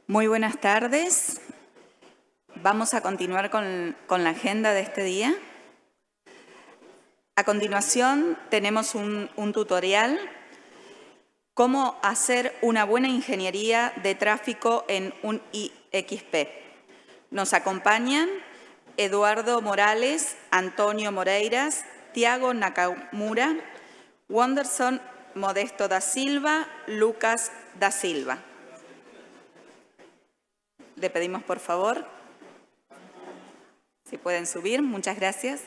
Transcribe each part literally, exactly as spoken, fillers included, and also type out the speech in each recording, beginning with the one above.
Muy buenas tardes. Vamos a continuar con, con la agenda de este día. A continuación tenemos un, un tutorial, cómo hacer una buena ingeniería de tráfico en un I X P. Nos acompañan Eduardo Morales, Antonio Moreiras, Tiago Nakamura, Wanderson Modesto da Silva, Lucas da Silva. Le pedimos, por favor, si pueden subir. Muchas gracias.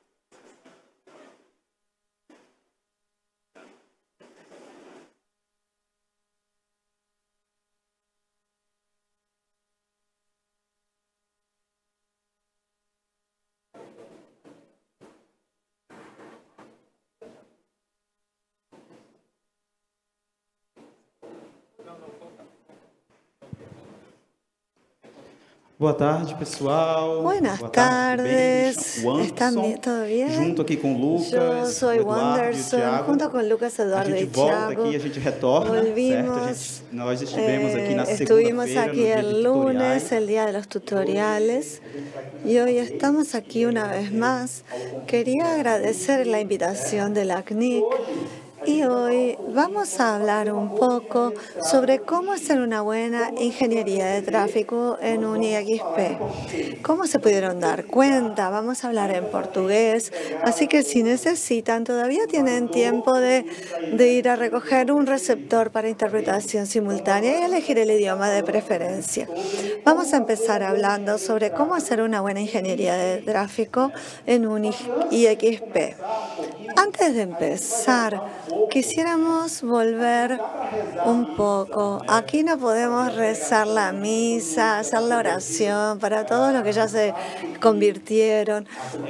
Boa tarde, pessoal. Buenas Boa tarde, tardes. tudo bem? ¿Están bien? ¿Todo bien? Junto aqui com o Lucas, Yo soy o Eduardo Wanderson, e o Thiago. junto con Lucas, A Eduardo gente y volta Thiago. aqui, a gente retorna, Volvimos, certo? A gente, nós estivemos aqui na eh, estuvimos segunda-feira, no aquí dia de el lunes, tutoriais. el día de los tutoriales, y hoy estamos aquí una vez más. Quería agradecer la invitación de la C N I C. Y hoy vamos a hablar un poco sobre cómo hacer una buena ingeniería de tráfico en un I X P. ¿Cómo se pudieron dar cuenta? Vamos a hablar en portugués, así que si necesitan, todavía tienen tiempo de, de ir a recoger un receptor para interpretación simultánea y elegir el idioma de preferencia. Vamos a empezar hablando sobre cómo hacer una buena ingeniería de tráfico en un I X P. Antes de empezar, quisiéramos volver un poco. Aquí no podemos rezar la misa, hacer la oración para todos los que ya se convirtieron.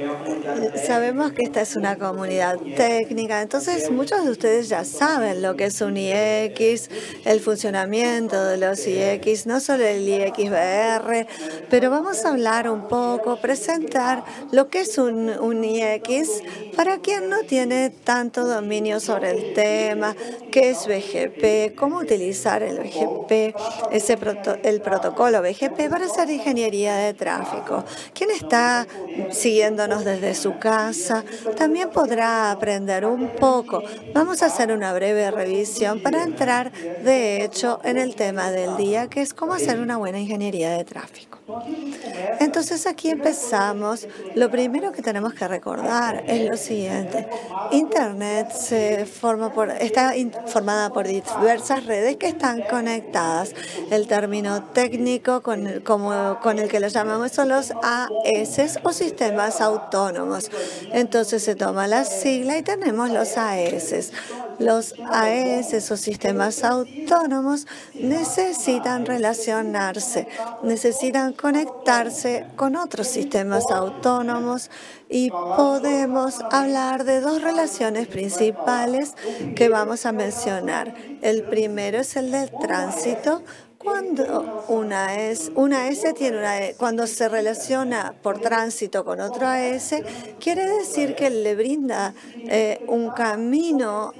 Sabemos que esta es una comunidad técnica, entonces muchos de ustedes ya saben lo que es un I X, el funcionamiento de los I X, no solo el I X B R, pero vamos a hablar un poco, presentar lo que es un, un I X para quien no tiene tanto dominio sobre el tema, qué es B G P, cómo utilizar el B G P, ese proto, el protocolo B G P para hacer ingeniería de tráfico. Quien está siguiéndonos desde su casa también podrá aprender un poco. Vamos a hacer una breve revisión para entrar, de hecho, en el tema del día, que es cómo hacer una buena ingeniería de tráfico. Entonces aquí empezamos. Lo primero que tenemos que recordar es lo siguiente. Internet se forma por, está formada por diversas redes que están conectadas. El término técnico con el, como, con el que lo llamamos son los A S o sistemas autónomos. Entonces se toma la sigla y tenemos los A S. Los A S o sistemas autónomos necesitan relacionarse, necesitan conectarse con otros sistemas autónomos y podemos hablar de dos relaciones principales que vamos a mencionar. El primero es el del tránsito. Cuando una S, una S tiene una, cuando se relaciona por tránsito con otro A S, quiere decir que le brinda eh, un camino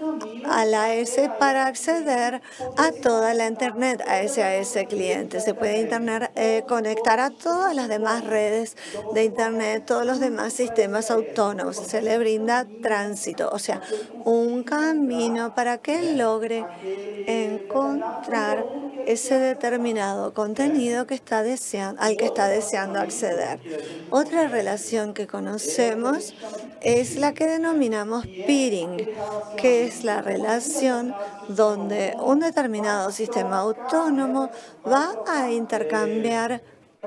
a la A S para acceder a toda la Internet, a ese A S cliente. Se puede internet, eh, conectar a todas las demás redes de Internet, todos los demás sistemas autónomos. Se le brinda tránsito, o sea, un camino para que él logre encontrar ese determinado contenido que está deseando, al que está deseando acceder. Otra relación que conocemos es la que denominamos peering, que es la relación donde un determinado sistema autónomo va a intercambiar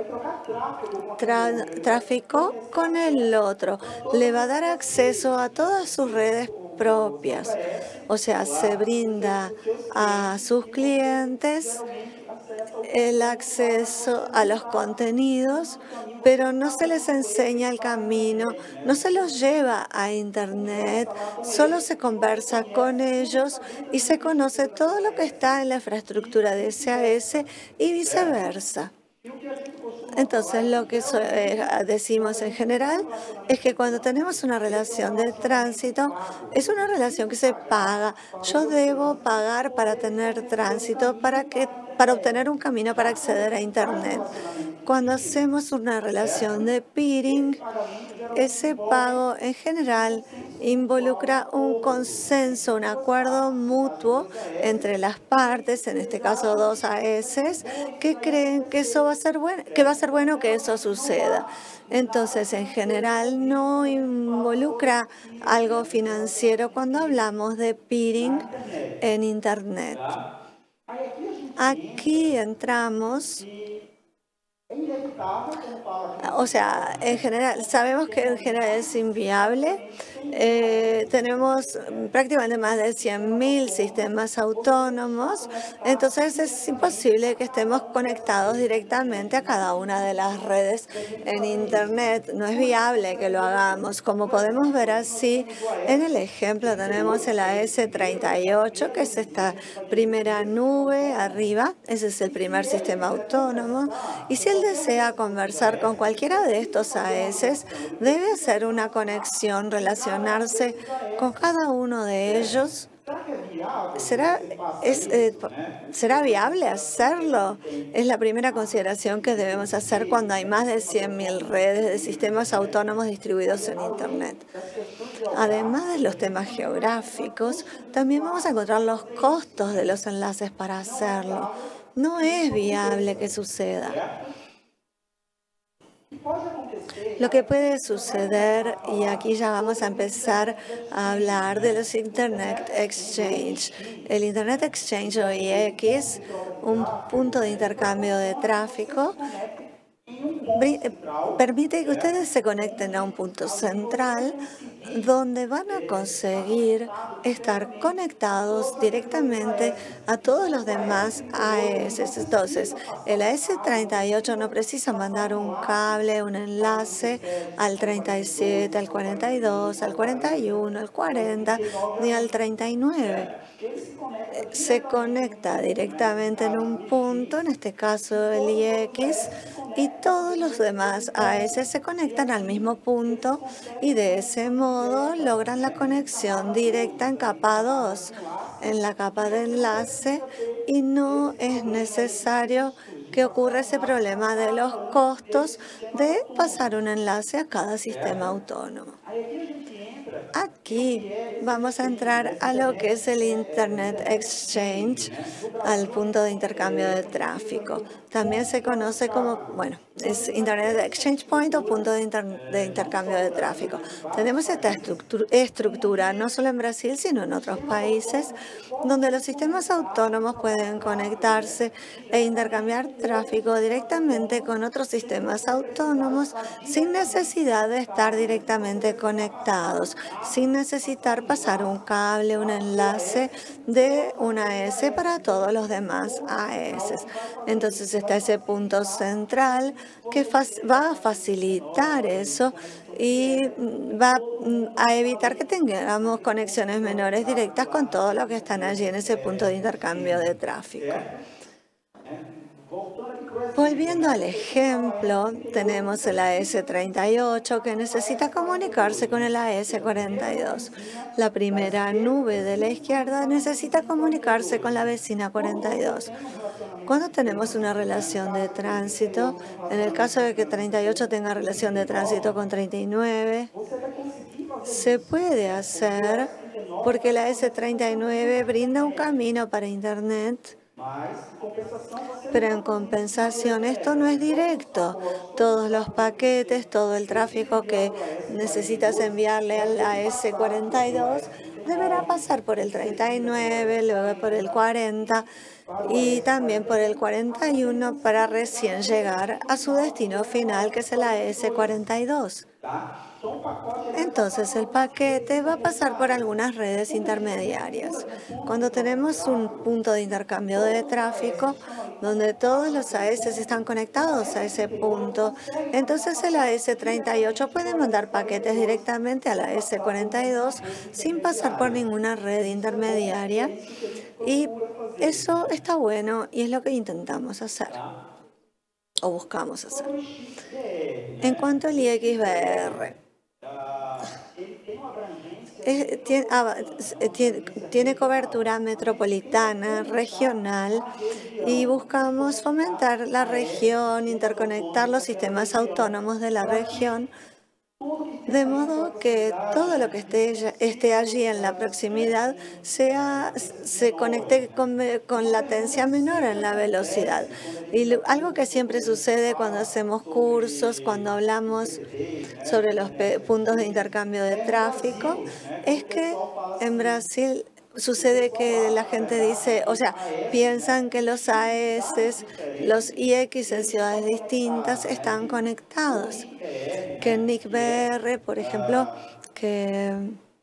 tráfico con el otro. Le va a dar acceso a todas sus redes propias. O sea, se brinda a sus clientes el acceso a los contenidos, pero no se les enseña el camino, no se los lleva a Internet, solo se conversa con ellos y se conoce todo lo que está en la infraestructura de ese A S y viceversa. Entonces, lo que so eh, decimos en general es que cuando tenemos una relación de tránsito, es una relación que se paga. Yo debo pagar para tener tránsito, para, que, para obtener un camino para acceder a Internet. Cuando hacemos una relación de peering, ese pago en general involucra un consenso, un acuerdo mutuo entre las partes, en este caso dos A S, que creen que eso va a ser bueno, que va a ser bueno que eso suceda. Entonces, en general, no involucra algo financiero cuando hablamos de peering en Internet. Aquí entramos. O sea, en general, sabemos que en general es inviable. Eh, tenemos prácticamente más de cien mil sistemas autónomos, entonces es imposible que estemos conectados directamente a cada una de las redes en Internet. No es viable que lo hagamos. Como podemos ver así, en el ejemplo tenemos el A S treinta y ocho, que es esta primera nube arriba. Ese es el primer sistema autónomo. Y si él desea conversar con cualquiera de estos A S, debe hacer una conexión, relacionarse con cada uno de ellos. ¿Será, es, eh, ¿Será viable hacerlo? Es la primera consideración que debemos hacer cuando hay más de cien mil redes de sistemas autónomos distribuidos en Internet. Además de los temas geográficos, también vamos a encontrar los costos de los enlaces para hacerlo. No es viable que suceda. Lo que puede suceder, y aquí ya vamos a empezar a hablar de los Internet Exchange. El Internet Exchange o I X, un punto de intercambio de tráfico, permite que ustedes se conecten a un punto central donde van a conseguir estar conectados directamente a todos los demás A S. Entonces, el A S treinta y ocho no precisa mandar un cable, un enlace al treinta y siete, al cuarenta y dos, al cuarenta y uno, al cuarenta, ni al treinta y nueve. Se conecta directamente en un punto, en este caso el I X, y todos los demás A S se conectan al mismo punto y de ese modo logran la conexión directa en capa dos, en la capa de enlace, y no es necesario que ocurra ese problema de los costos de pasar un enlace a cada sistema autónomo. Aquí vamos a entrar a lo que es el Internet Exchange, al punto de intercambio de tráfico. También se conoce como, bueno, es Internet Exchange Point o punto de, inter de intercambio de tráfico. Tenemos esta estructura, estructura no solo en Brasil, sino en otros países, donde los sistemas autónomos pueden conectarse e intercambiar tráfico directamente con otros sistemas autónomos sin necesidad de estar directamente conectados, sin necesitar pasar un cable, un enlace de una A S para todos los demás A S. Entonces está ese punto central que va a facilitar eso y va a evitar que tengamos conexiones menores directas con todo lo que están allí en ese punto de intercambio de tráfico. Volviendo al ejemplo, tenemos el A S treinta y ocho que necesita comunicarse con el A S cuarenta y dos. La primera nube de la izquierda necesita comunicarse con la vecina cuarenta y dos. Cuando tenemos una relación de tránsito, en el caso de que treinta y ocho tenga relación de tránsito con treinta y nueve, se puede hacer porque la A S treinta y nueve brinda un camino para Internet. Pero en compensación, esto no es directo. Todos los paquetes, todo el tráfico que necesitas enviarle al A S cuarenta y dos deberá pasar por el treinta y nueve, luego por el cuarenta y también por el cuarenta y uno para recién llegar a su destino final, que es el A S cuarenta y dos. Entonces, el paquete va a pasar por algunas redes intermediarias. Cuando tenemos un punto de intercambio de tráfico, donde todos los A S están conectados a ese punto, entonces el A S treinta y ocho puede mandar paquetes directamente al A S cuarenta y dos sin pasar por ninguna red intermediaria. Y eso está bueno y es lo que intentamos hacer. o buscamos hacer. En cuanto al I X B R, es, tiene, ah, tiene, tiene cobertura metropolitana, regional, y buscamos fomentar la región, interconectar los sistemas autónomos de la región, de modo que todo lo que esté, esté allí en la proximidad sea, se conecte con, con latencia menor en la velocidad. Y lo, algo que siempre sucede cuando hacemos cursos, cuando hablamos sobre los puntos de intercambio de tráfico, es que en Brasil sucede que la gente dice, o sea, piensan que los A S, los I X en ciudades distintas están conectados. Que N I C B R, por ejemplo, que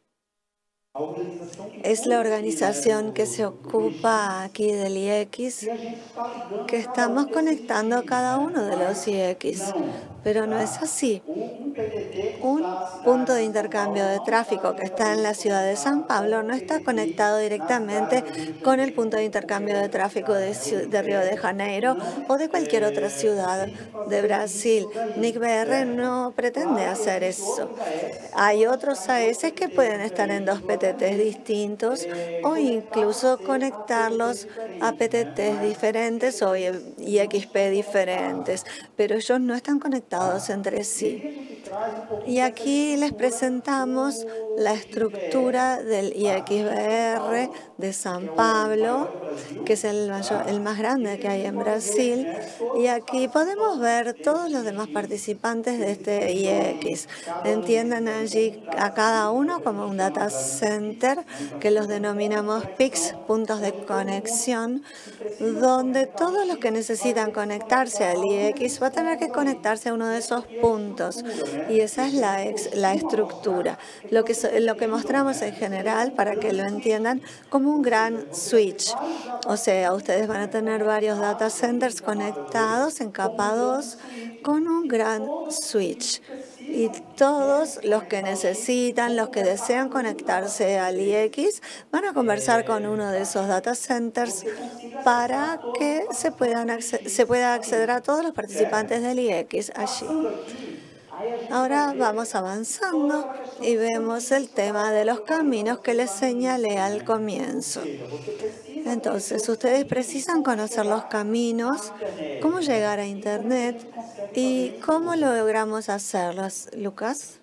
es la organización que se ocupa aquí del I X, que estamos conectando cada uno de los I X, pero no es así. Un punto de intercambio de tráfico que está en la ciudad de San Pablo no está conectado directamente con el punto de intercambio de tráfico de, de Río de Janeiro o de cualquier otra ciudad de Brasil. N I C B R no pretende hacer eso. Hay otros A S que pueden estar en dos P T Ts distintos o incluso conectarlos a P T Ts diferentes o I X P diferentes, pero ellos no están conectados entre sí. Y aquí les presentamos la estructura del I X B R de San Pablo, que es el, mayor, el más grande que hay en Brasil. Y aquí podemos ver todos los demás participantes de este I X. Entiendan allí a cada uno como un data center, que los denominamos P I Cs, puntos de conexión, donde todos los que necesitan conectarse al I X van a tener que conectarse a uno de esos puntos. Y esa es la, ex, la estructura. Lo que, lo que mostramos en general, para que lo entiendan, como un gran switch. O sea, ustedes van a tener varios data centers conectados en capa dos con un gran switch. Y todos los que necesitan, los que desean conectarse al I X, van a conversar con uno de esos data centers para que se, puedan se pueda acceder a todos los participantes del I X allí. Ahora vamos avanzando y vemos el tema de los caminos que les señalé al comienzo. Entonces, ustedes precisan conocer los caminos, cómo llegar a Internet y cómo logramos hacerlos. Lucas.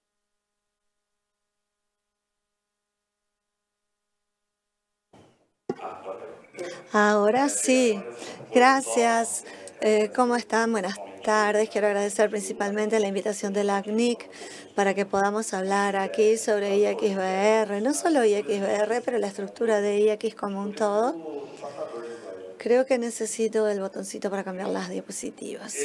Ahora sí. Gracias. Eh, ¿Cómo están? Buenas tardes. Quiero agradecer principalmente la invitación de la C N I C para que podamos hablar aquí sobre I X B R. No solo I X B R, pero la estructura de I X como un todo. Creo que necesito el botoncito para cambiar las diapositivas.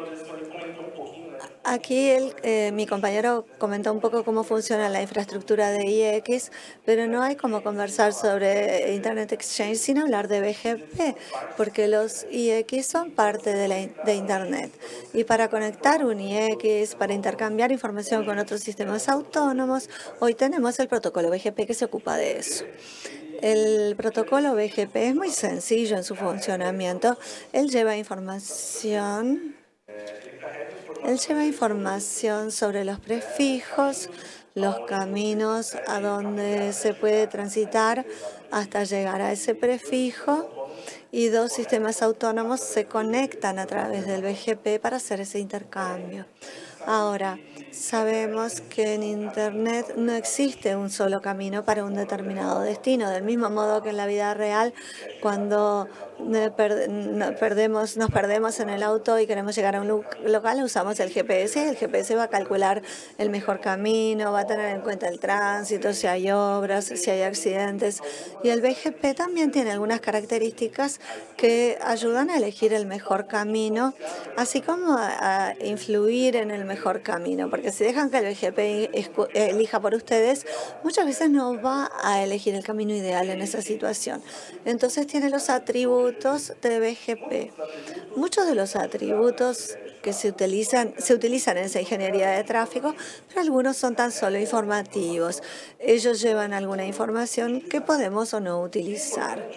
Aquí el, eh, mi compañero comentó un poco cómo funciona la infraestructura de I X, pero no hay como conversar sobre Internet Exchange sin hablar de B G P, porque los I X son parte de, la, de Internet. Y para conectar un I X, para intercambiar información con otros sistemas autónomos, hoy tenemos el protocolo B G P que se ocupa de eso. El protocolo B G P es muy sencillo en su funcionamiento. Él lleva información... Él lleva información sobre los prefijos, los caminos a donde se puede transitar hasta llegar a ese prefijo, y dos sistemas autónomos se conectan a través del B G P para hacer ese intercambio. Ahora, sabemos que en Internet no existe un solo camino para un determinado destino, del mismo modo que en la vida real, cuando perdemos, nos perdemos en el auto y queremos llegar a un local, usamos el G P S y el G P S va a calcular el mejor camino, va a tener en cuenta el tránsito, si hay obras, si hay accidentes. Y el B G P también tiene algunas características que ayudan a elegir el mejor camino, así como a, a influir en el mejor camino, porque si dejan que el B G P elija por ustedes, muchas veces no va a elegir el camino ideal en esa situación. Entonces tiene los atributos de B G P. Muchos de los atributos que se utilizan, se utilizan en esa ingeniería de tráfico, pero algunos son tan solo informativos. Ellos llevan alguna información que podemos o no utilizar.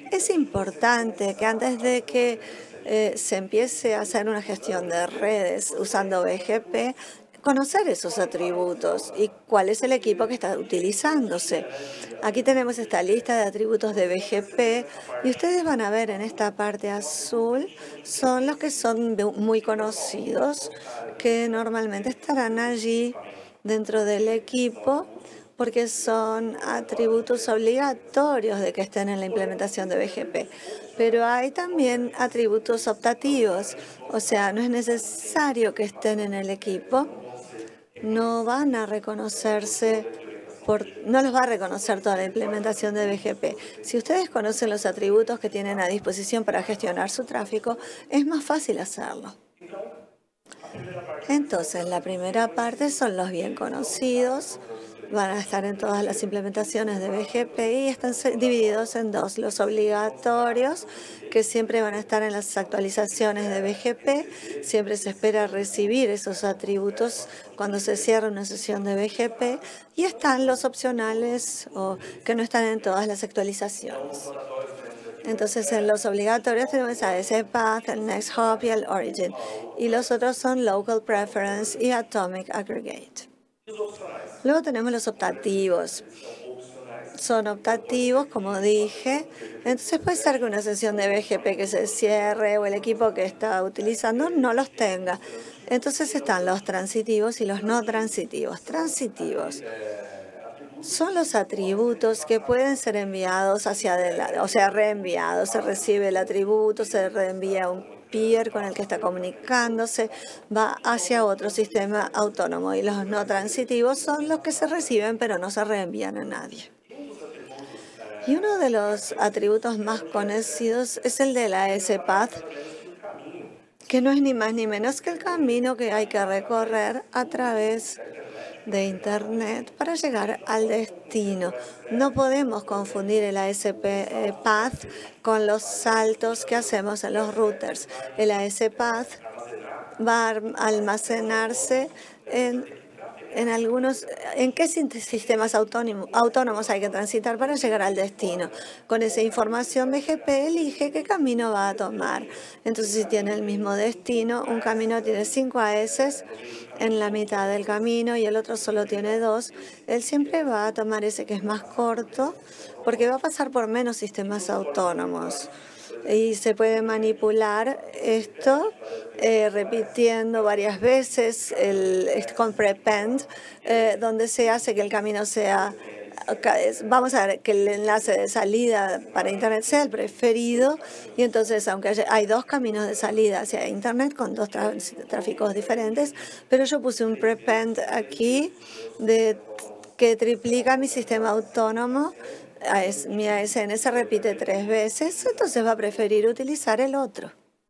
Es importante que antes de que eh, se empiece a hacer una gestión de redes usando B G P, conocer esos atributos y cuál es el equipo que está utilizándose. Aquí tenemos esta lista de atributos de B G P y ustedes van a ver en esta parte azul son los que son muy conocidos, que normalmente estarán allí dentro del equipo porque son atributos obligatorios de que estén en la implementación de B G P. Pero hay también atributos optativos, o sea, no es necesario que estén en el equipo. No van a reconocerse, por, no los va a reconocer toda la implementación de B G P. Si ustedes conocen los atributos que tienen a disposición para gestionar su tráfico, es más fácil hacerlo. Entonces, la primera parte son los bien conocidos. Van a estar en todas las implementaciones de B G P y están divididos en dos. Los obligatorios, que siempre van a estar en las actualizaciones de B G P. Siempre se espera recibir esos atributos cuando se cierra una sesión de B G P. Y están los opcionales, o que no están en todas las actualizaciones. Entonces, en los obligatorios tenemos a ese Path, el Next Hop y el Origin. Y los otros son Local Preference y Atomic Aggregate. Luego tenemos los optativos. Son optativos, como dije. Entonces puede ser que una sesión de B G P que se cierre o el equipo que está utilizando no los tenga. Entonces están los transitivos y los no transitivos. Transitivos son los atributos que pueden ser enviados hacia adelante, o sea, reenviados. Se recibe el atributo, se reenvía a un peer con el que está comunicándose, va hacia otro sistema autónomo. Y los no transitivos son los que se reciben pero no se reenvían a nadie. Y uno de los atributos más conocidos es el de la S Path, que no es ni más ni menos que el camino que hay que recorrer a través de Internet para llegar al destino. No podemos confundir el A S P Path con los saltos que hacemos en los routers. El A S Path va a almacenarse en, en algunos... ¿En qué sistemas autónomo, autónomos hay que transitar para llegar al destino? Con esa información, B G P elige qué camino va a tomar. Entonces, si tiene el mismo destino, un camino tiene cinco A S en la mitad del camino y el otro solo tiene dos, él siempre va a tomar ese que es más corto porque va a pasar por menos sistemas autónomos. Y se puede manipular esto eh, repitiendo varias veces el, con prepend, eh, donde se hace que el camino sea, vamos a ver, que el enlace de salida para Internet sea el preferido. Y entonces, aunque haya, hay dos caminos de salida hacia Internet con dos tráficos diferentes, pero yo puse un prepend aquí de, que triplica mi sistema autónomo. Mi A S N se repite tres veces, entonces va a preferir utilizar el otro.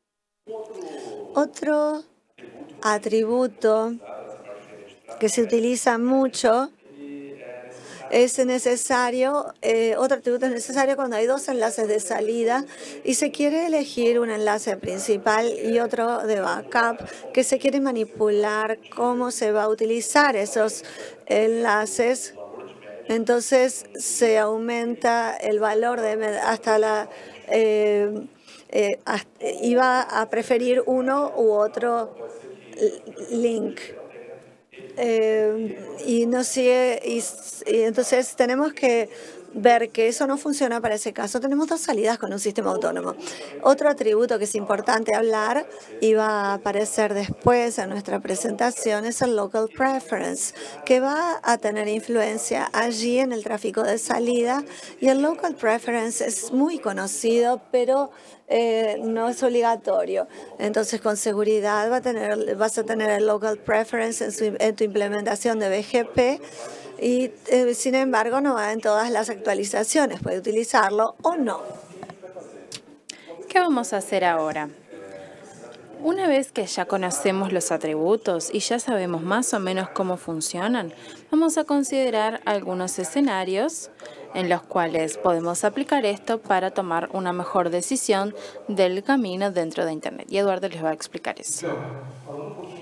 Otro atributo que se utiliza mucho es necesario, eh, otro atributo es necesario cuando hay dos enlaces de salida y se quiere elegir un enlace principal y otro de backup, que se quiere manipular cómo se va a utilizar esos enlaces. Entonces se aumenta el valor de hasta la eh, eh, hasta, iba a preferir uno u otro link. Eh, y no sigue, y, y entonces tenemos que ver que eso no funciona para ese caso. Tenemos dos salidas con un sistema autónomo. Otro atributo que es importante hablar y va a aparecer después en nuestra presentación es el Local Preference, que va a tener influencia allí en el tráfico de salida. Y el Local Preference es muy conocido, pero eh, no es obligatorio. Entonces, con seguridad va a tener, vas a tener el Local Preference en, su, en tu implementación de B G P. Y eh, sin embargo no va en todas las actualizaciones, puede utilizarlo o no. ¿Qué vamos a hacer ahora? Una vez que ya conocemos los atributos y ya sabemos más o menos cómo funcionan, vamos a considerar algunos escenarios en los cuales podemos aplicar esto para tomar una mejor decisión del camino dentro de Internet. Y Eduardo les va a explicar eso.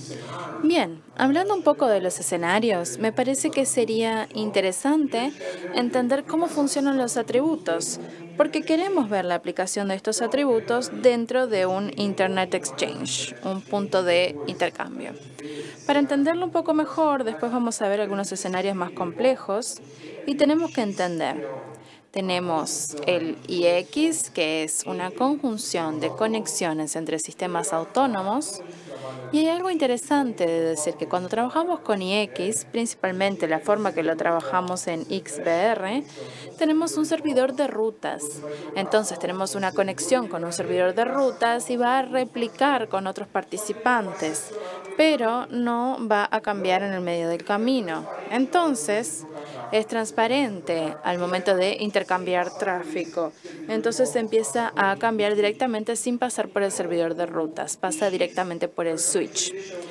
Bien, hablando un poco de los escenarios, me parece que sería interesante entender cómo funcionan los atributos, porque queremos ver la aplicación de estos atributos dentro de un Internet Exchange, un punto de intercambio. Para entenderlo un poco mejor, después vamos a ver algunos escenarios más complejos y tenemos que entender. Tenemos el I X, que es una conjunción de conexiones entre sistemas autónomos. Y hay algo interesante de decir que cuando trabajamos con I X, principalmente la forma que lo trabajamos en X B R, tenemos un servidor de rutas. Entonces tenemos una conexión con un servidor de rutas y va a replicar con otros participantes, pero no va a cambiar en el medio del camino. Entonces es transparente al momento de intercambiar tráfico. Entonces se empieza a cambiar directamente sin pasar por el servidor de rutas, pasa directamente por el switch.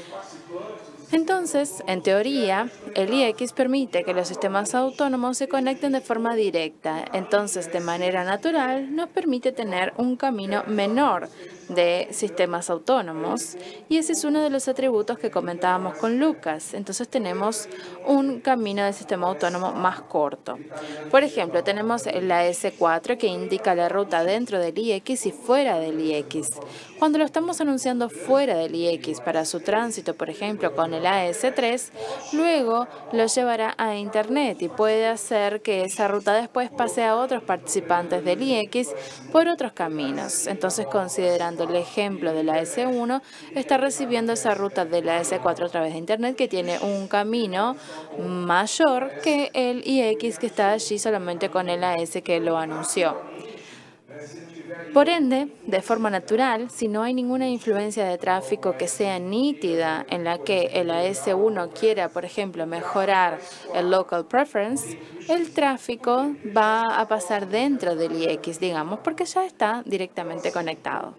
Entonces, en teoría, el I X permite que los sistemas autónomos se conecten de forma directa. Entonces, de manera natural, nos permite tener un camino menor de sistemas autónomos. Y ese es uno de los atributos que comentábamos con Lucas. Entonces, tenemos un camino de sistema autónomo más corto. Por ejemplo, tenemos el A S cuatro que indica la ruta dentro del I X y fuera del I X. Cuando lo estamos anunciando fuera del I X para su tránsito, por ejemplo, con el A S tres, luego lo llevará a Internet y puede hacer que esa ruta después pase a otros participantes del I X por otros caminos. Entonces, considerando el ejemplo del A S uno, está recibiendo esa ruta del A S cuatro a través de Internet que tiene un camino mayor que el I X que está allí solamente con el A S que lo anunció. Por ende, de forma natural, si no hay ninguna influencia de tráfico que sea nítida en la que el A S uno quiera, por ejemplo, mejorar el local preference, el tráfico va a pasar dentro del I X, digamos, porque ya está directamente conectado.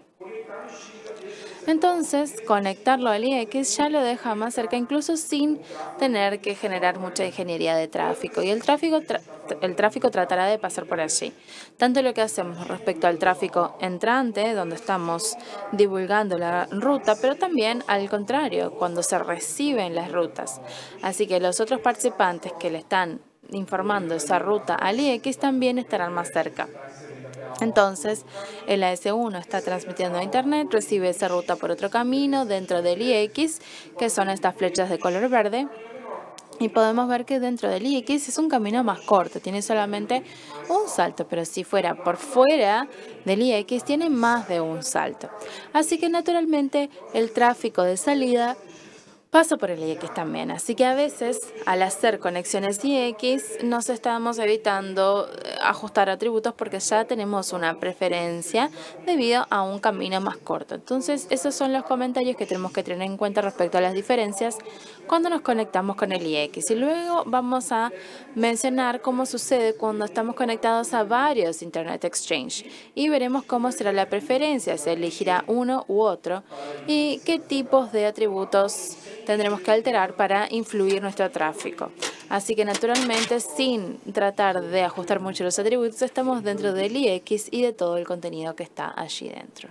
Entonces, conectarlo al I X ya lo deja más cerca, incluso sin tener que generar mucha ingeniería de tráfico. Y el tráfico, tra el tráfico tratará de pasar por allí. Tanto lo que hacemos respecto al tráfico entrante, donde estamos divulgando la ruta, pero también al contrario, cuando se reciben las rutas. Así que los otros participantes que le están informando esa ruta al I X también estarán más cerca. Entonces, el A S uno está transmitiendo a Internet, recibe esa ruta por otro camino dentro del I X, que son estas flechas de color verde. Y podemos ver que dentro del I X es un camino más corto, tiene solamente un salto, pero si fuera por fuera del I X tiene más de un salto. Así que naturalmente el tráfico de salida pasa por el I X también, así que a veces al hacer conexiones I X nos estamos evitando ajustar atributos porque ya tenemos una preferencia debido a un camino más corto. Entonces esos son los comentarios que tenemos que tener en cuenta respecto a las diferencias cuando nos conectamos con el I X. Y luego vamos a mencionar cómo sucede cuando estamos conectados a varios Internet Exchange y veremos cómo será la preferencia, se elegirá uno u otro y qué tipos de atributos tendremos que alterar para influir nuestro tráfico. Así que naturalmente, sin tratar de ajustar mucho los atributos, estamos dentro del I X y de todo el contenido que está allí dentro.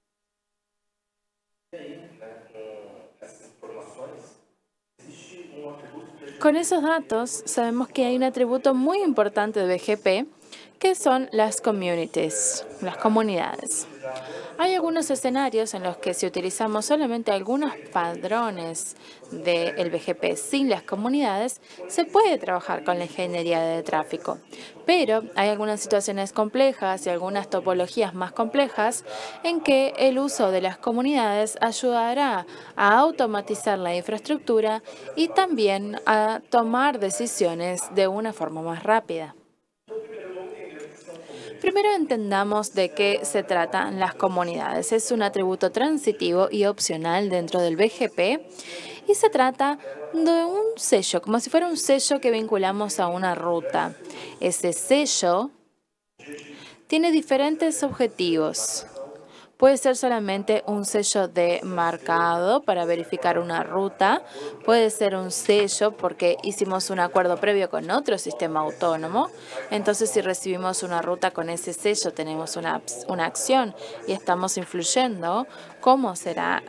Con esos datos, sabemos que hay un atributo muy importante de B G P, que son las communities, las comunidades. Hay algunos escenarios en los que si utilizamos solamente algunos padrones del B G P sin las comunidades, se puede trabajar con la ingeniería de tráfico. Pero hay algunas situaciones complejas y algunas topologías más complejas en que el uso de las comunidades ayudará a automatizar la infraestructura y también a tomar decisiones de una forma más rápida. Primero entendamos de qué se tratan las comunidades. Es un atributo transitivo y opcional dentro del B G P y se trata de un sello, como si fuera un sello que vinculamos a una ruta. Ese sello tiene diferentes objetivos. Puede ser solamente un sello de marcado para verificar una ruta. Puede ser un sello porque hicimos un acuerdo previo con otro sistema autónomo. Entonces, si recibimos una ruta con ese sello, tenemos una, una acción y estamos influyendo cómo será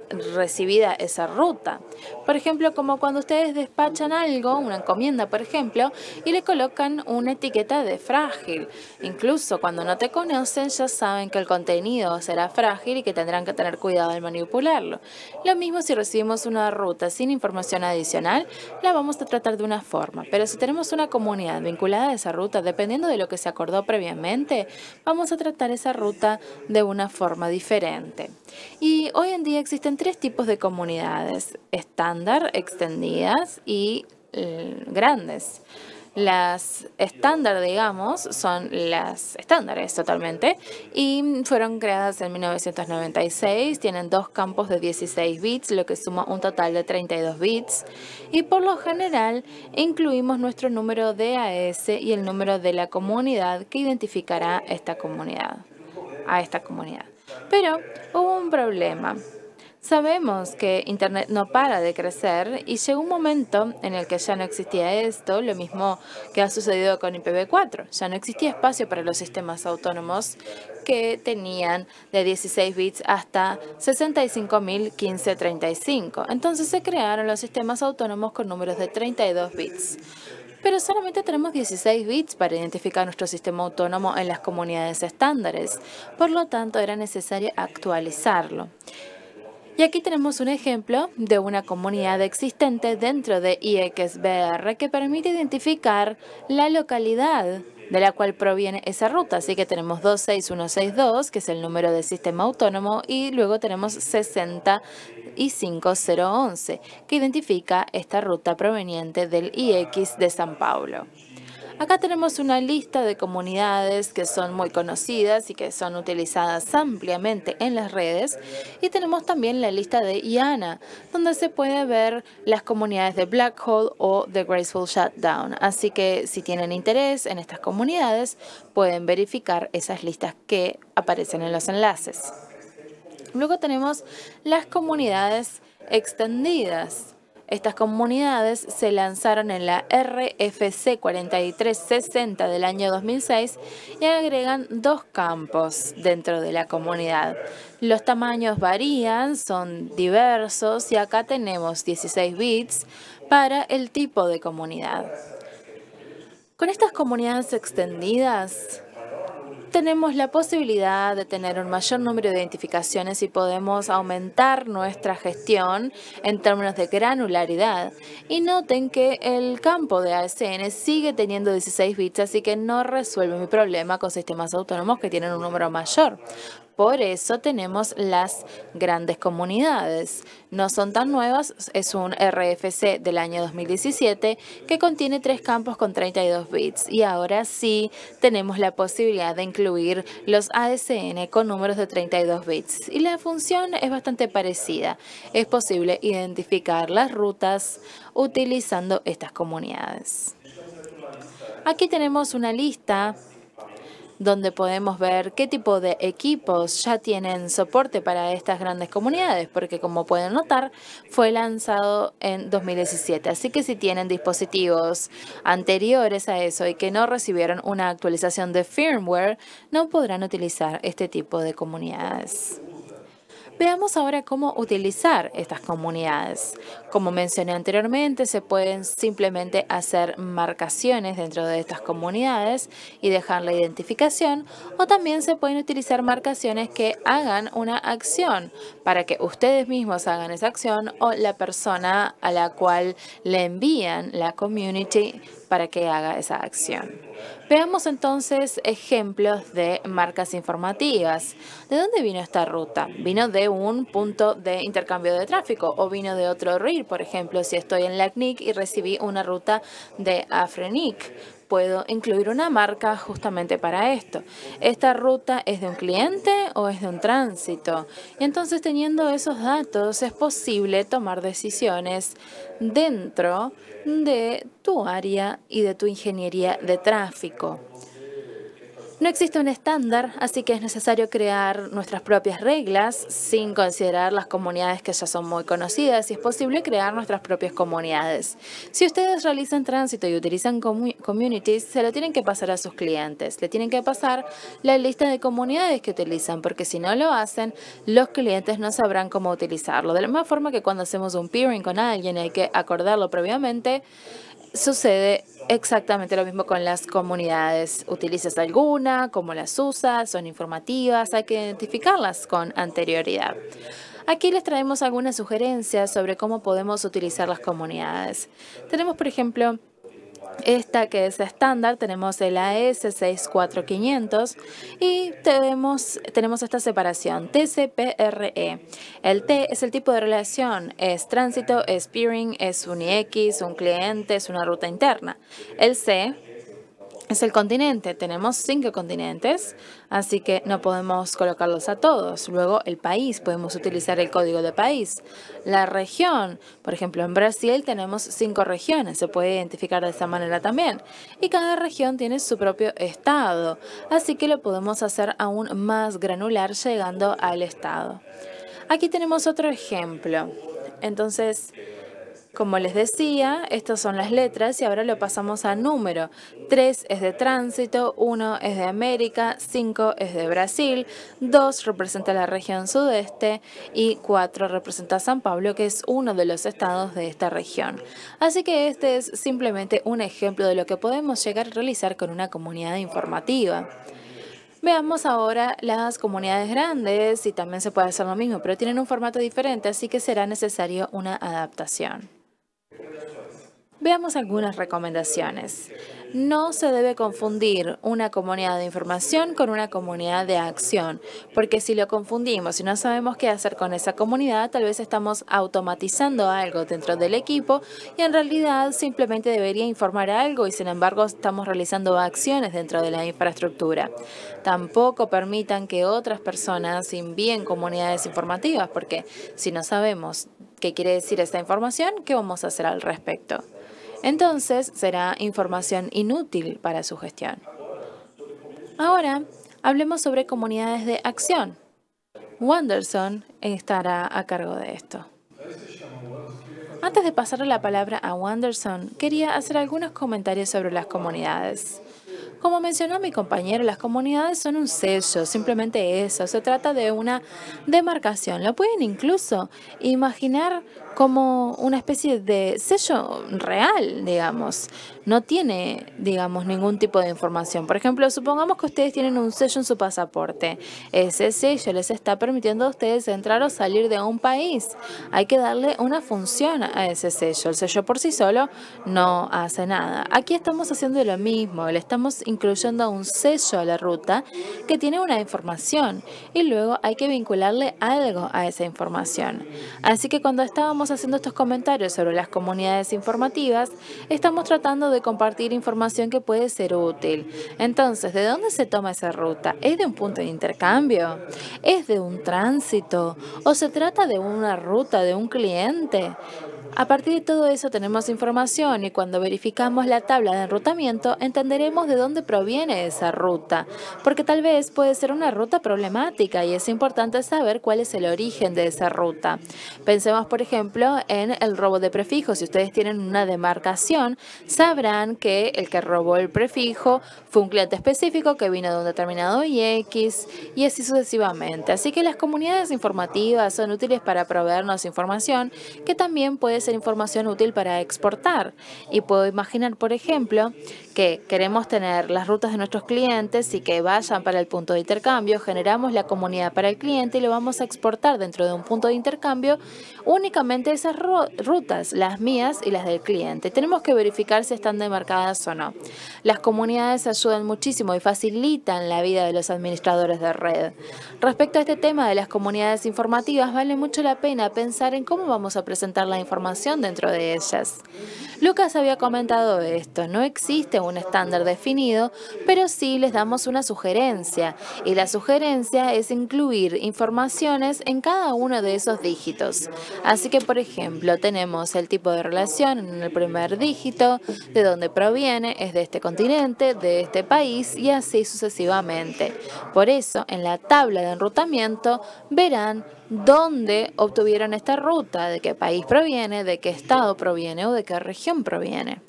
recibida esa ruta. Por ejemplo, como cuando ustedes despachan algo, una encomienda, por ejemplo, y le colocan una etiqueta de frágil. Incluso cuando no te conocen, ya saben que el contenido será frágil y que tendrán que tener cuidado al manipularlo. Lo mismo si recibimos una ruta sin información adicional, la vamos a tratar de una forma. Pero si tenemos una comunidad vinculada a esa ruta, dependiendo de lo que se acordó previamente, vamos a tratar esa ruta de una forma diferente. Y hoy en día existen tres tipos de comunidades: estándar, extendidas y eh, grandes. Las estándar, digamos, son las estándares totalmente y fueron creadas en mil novecientos noventa y seis. Tienen dos campos de dieciséis bits, lo que suma un total de treinta y dos bits. Y por lo general incluimos nuestro número de A S y el número de la comunidad que identificará esta comunidad, a esta comunidad. Pero hubo un problema. Sabemos que Internet no para de crecer y llegó un momento en el que ya no existía esto, lo mismo que ha sucedido con I P v cuatro. Ya no existía espacio para los sistemas autónomos que tenían de dieciséis bits hasta sesenta y cinco mil quince treinta y cinco. Entonces se crearon los sistemas autónomos con números de treinta y dos bits. Pero solamente tenemos dieciséis bits para identificar nuestro sistema autónomo en las comunidades estándares. Por lo tanto, era necesario actualizarlo. Y aquí tenemos un ejemplo de una comunidad existente dentro de I X B R que permite identificar la localidad de la cual proviene esa ruta. Así que tenemos dos seis uno seis dos, que es el número del sistema autónomo, y luego tenemos sesenta y cinco cero once, que identifica esta ruta proveniente del I X de San Paulo. Acá tenemos una lista de comunidades que son muy conocidas y que son utilizadas ampliamente en las redes. Y tenemos también la lista de I A N A, donde se puede ver las comunidades de Black Hole o de Graceful Shutdown. Así que si tienen interés en estas comunidades, pueden verificar esas listas que aparecen en los enlaces. Luego tenemos las comunidades extendidas. Estas comunidades se lanzaron en la R F C cuarenta y tres sesenta del año dos mil seis y agregan dos campos dentro de la comunidad. Los tamaños varían, son diversos y acá tenemos dieciséis bits para el tipo de comunidad. Con estas comunidades extendidas tenemos la posibilidad de tener un mayor número de identificaciones y podemos aumentar nuestra gestión en términos de granularidad. Y noten que el campo de A S N sigue teniendo dieciséis bits, así que no resuelve mi problema con sistemas autónomos que tienen un número mayor. Por eso tenemos las grandes comunidades. No son tan nuevas, es un R F C del año dos mil diecisiete que contiene tres campos con treinta y dos bits. Y ahora sí tenemos la posibilidad de incluir los A S N con números de treinta y dos bits. Y la función es bastante parecida. Es posible identificar las rutas utilizando estas comunidades. Aquí tenemos una lista donde podemos ver qué tipo de equipos ya tienen soporte para estas grandes comunidades, porque como pueden notar, fue lanzado en dos mil diecisiete. Así que si tienen dispositivos anteriores a eso y que no recibieron una actualización de firmware, no podrán utilizar este tipo de comunidades. Veamos ahora cómo utilizar estas comunidades. Como mencioné anteriormente, se pueden simplemente hacer marcaciones dentro de estas comunidades y dejar la identificación, o también se pueden utilizar marcaciones que hagan una acción para que ustedes mismos hagan esa acción o la persona a la cual le envían la community para que haga esa acción. Veamos entonces ejemplos de marcas informativas. ¿De dónde vino esta ruta? ¿Vino de un punto de intercambio de tráfico o vino de otro R I R? Por ejemplo, si estoy en la C N I C y recibí una ruta de Afrinic, puedo incluir una marca justamente para esto. ¿Esta ruta es de un cliente o es de un tránsito? Y entonces, teniendo esos datos, es posible tomar decisiones dentro de tu área y de tu ingeniería de tráfico. No existe un estándar, así que es necesario crear nuestras propias reglas sin considerar las comunidades que ya son muy conocidas y es posible crear nuestras propias comunidades. Si ustedes realizan tránsito y utilizan comu- communities, se lo tienen que pasar a sus clientes. Le tienen que pasar la lista de comunidades que utilizan, porque si no lo hacen, los clientes no sabrán cómo utilizarlo. De la misma forma que cuando hacemos un peering con alguien hay que acordarlo previamente, sucede exactamente lo mismo con las comunidades. ¿Utilizas alguna? ¿Cómo las usas? ¿Son informativas? Hay que identificarlas con anterioridad. Aquí les traemos algunas sugerencias sobre cómo podemos utilizar las comunidades. Tenemos, por ejemplo, esta que es estándar, tenemos el A S seis cuatro quinientos y tenemos, tenemos esta separación, T C P R E. El T es el tipo de relación, es tránsito, es peering, es un I X, un cliente, es una ruta interna. El C es el continente, tenemos cinco continentes, así que no podemos colocarlos a todos. Luego el país, podemos utilizar el código de país. La región, por ejemplo en Brasil tenemos cinco regiones, se puede identificar de esa manera también. Y cada región tiene su propio estado, así que lo podemos hacer aún más granular llegando al estado. Aquí tenemos otro ejemplo. Entonces, como les decía, estas son las letras y ahora lo pasamos a número. tres es de tránsito, uno es de América, cinco es de Brasil, dos representa la región sudeste y cuatro representa San Pablo, que es uno de los estados de esta región. Así que este es simplemente un ejemplo de lo que podemos llegar a realizar con una comunidad informativa. Veamos ahora las comunidades grandes y también se puede hacer lo mismo, pero tienen un formato diferente, así que será necesario una adaptación. Veamos algunas recomendaciones. No se debe confundir una comunidad de información con una comunidad de acción, porque si lo confundimos y no sabemos qué hacer con esa comunidad, tal vez estamos automatizando algo dentro del equipo y en realidad simplemente debería informar algo y sin embargo estamos realizando acciones dentro de la infraestructura. Tampoco permitan que otras personas envíen comunidades informativas, porque si no sabemos qué quiere decir esta información, ¿qué vamos a hacer al respecto? Entonces, será información inútil para su gestión. Ahora, hablemos sobre comunidades de acción. Wanderson estará a cargo de esto. Antes de pasarle la palabra a Wanderson, quería hacer algunos comentarios sobre las comunidades. Como mencionó mi compañero, las comunidades son un sello, simplemente eso. Se trata de una demarcación. Lo pueden incluso imaginar como una especie de sello real, digamos. No tiene, digamos, ningún tipo de información. Por ejemplo, supongamos que ustedes tienen un sello en su pasaporte. Ese sello les está permitiendo a ustedes entrar o salir de un país. Hay que darle una función a ese sello. El sello por sí solo no hace nada. Aquí estamos haciendo lo mismo. Le estamos incluyendo un sello a la ruta que tiene una información y luego hay que vincularle algo a esa información. Así que cuando estábamos haciendo estos comentarios sobre las comunidades informativas, estamos tratando de compartir información que puede ser útil. Entonces, ¿de dónde se toma esa ruta? ¿Es de un punto de intercambio? ¿Es de un tránsito? ¿O se trata de una ruta de un cliente? A partir de todo eso tenemos información y cuando verificamos la tabla de enrutamiento entenderemos de dónde proviene esa ruta, porque tal vez puede ser una ruta problemática y es importante saber cuál es el origen de esa ruta. Pensemos, por ejemplo, en el robo de prefijos. Si ustedes tienen una demarcación, sabrán que el que robó el prefijo fue un cliente específico que vino de un determinado I X y así sucesivamente. Así que las comunidades informativas son útiles para proveernos información que también puede ser información útil para exportar. Y puedo imaginar, por ejemplo, que queremos tener las rutas de nuestros clientes y que vayan para el punto de intercambio, generamos la comunidad para el cliente y lo vamos a exportar dentro de un punto de intercambio únicamente esas rutas, las mías y las del cliente. Tenemos que verificar si están demarcadas o no. Las comunidades ayudan muchísimo y facilitan la vida de los administradores de red. Respecto a este tema de las comunidades informativas, vale mucho la pena pensar en cómo vamos a presentar la información información dentro de ellas. Lucas había comentado esto, no existe un estándar definido, pero sí les damos una sugerencia, y la sugerencia es incluir informaciones en cada uno de esos dígitos. Así que, por ejemplo, tenemos el tipo de relación en el primer dígito, de dónde proviene, es de este continente, de este país, y así sucesivamente. Por eso, en la tabla de enrutamiento verán dónde obtuvieron esta ruta, de qué país proviene, de qué estado proviene o de qué región proviene.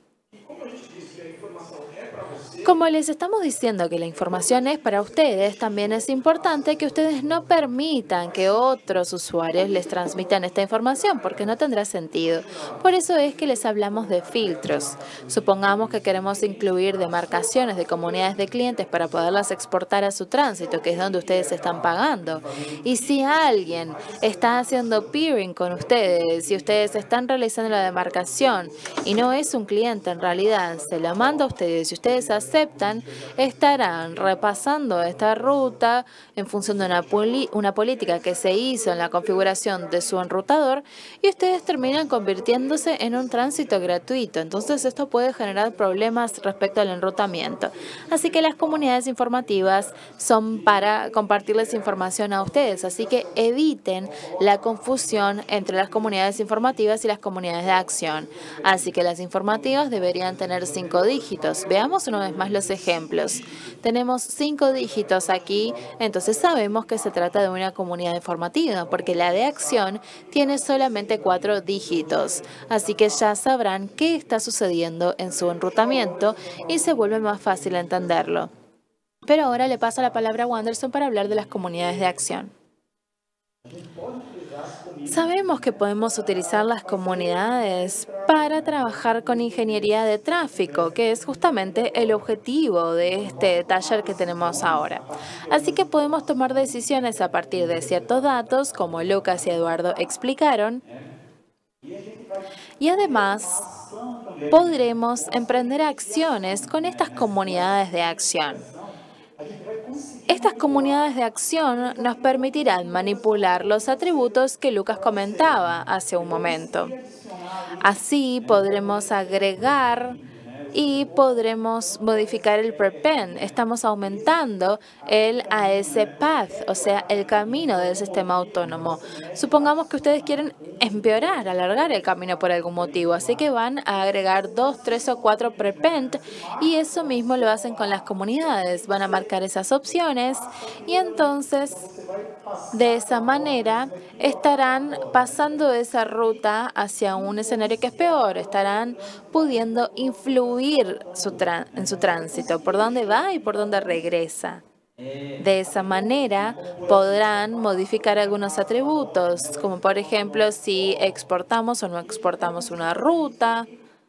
Como les estamos diciendo que la información es para ustedes, también es importante que ustedes no permitan que otros usuarios les transmitan esta información, porque no tendrá sentido. Por eso es que les hablamos de filtros. Supongamos que queremos incluir demarcaciones de comunidades de clientes para poderlas exportar a su tránsito, que es donde ustedes están pagando. Y si alguien está haciendo peering con ustedes, si ustedes están realizando la demarcación y no es un cliente en realidad, se la manda a ustedes y ustedes hacen aceptan, estarán repasando esta ruta en función de una, una política que se hizo en la configuración de su enrutador y ustedes terminan convirtiéndose en un tránsito gratuito. Entonces esto puede generar problemas respecto al enrutamiento. Así que las comunidades informativas son para compartirles información a ustedes. Así que eviten la confusión entre las comunidades informativas y las comunidades de acción. Así que las informativas deberían tener cinco dígitos. Veamos una vez más los ejemplos. Tenemos cinco dígitos aquí, entonces sabemos que se trata de una comunidad informativa, porque la de acción tiene solamente cuatro dígitos. Así que ya sabrán qué está sucediendo en su enrutamiento y se vuelve más fácil entenderlo. Pero ahora le paso la palabra a Wanderson para hablar de las comunidades de acción. Sabemos que podemos utilizar las comunidades para trabajar con ingeniería de tráfico, que es justamente el objetivo de este taller que tenemos ahora. Así que podemos tomar decisiones a partir de ciertos datos, como Lucas y Eduardo explicaron, y además podremos emprender acciones con estas comunidades de acción. Estas comunidades de acción nos permitirán manipular los atributos que Lucas comentaba hace un momento. Así podremos agregar y podremos modificar el prepend. Estamos aumentando el A S path, o sea, el camino del sistema autónomo. Supongamos que ustedes quieren empeorar, alargar el camino por algún motivo, así que van a agregar dos, tres o cuatro prepend y eso mismo lo hacen con las comunidades. Van a marcar esas opciones y entonces de esa manera estarán pasando esa ruta hacia un escenario que es peor, estarán pudiendo influir Su en su tránsito, por dónde va y por dónde regresa. De esa manera podrán modificar algunos atributos, como por ejemplo si exportamos o no exportamos una ruta,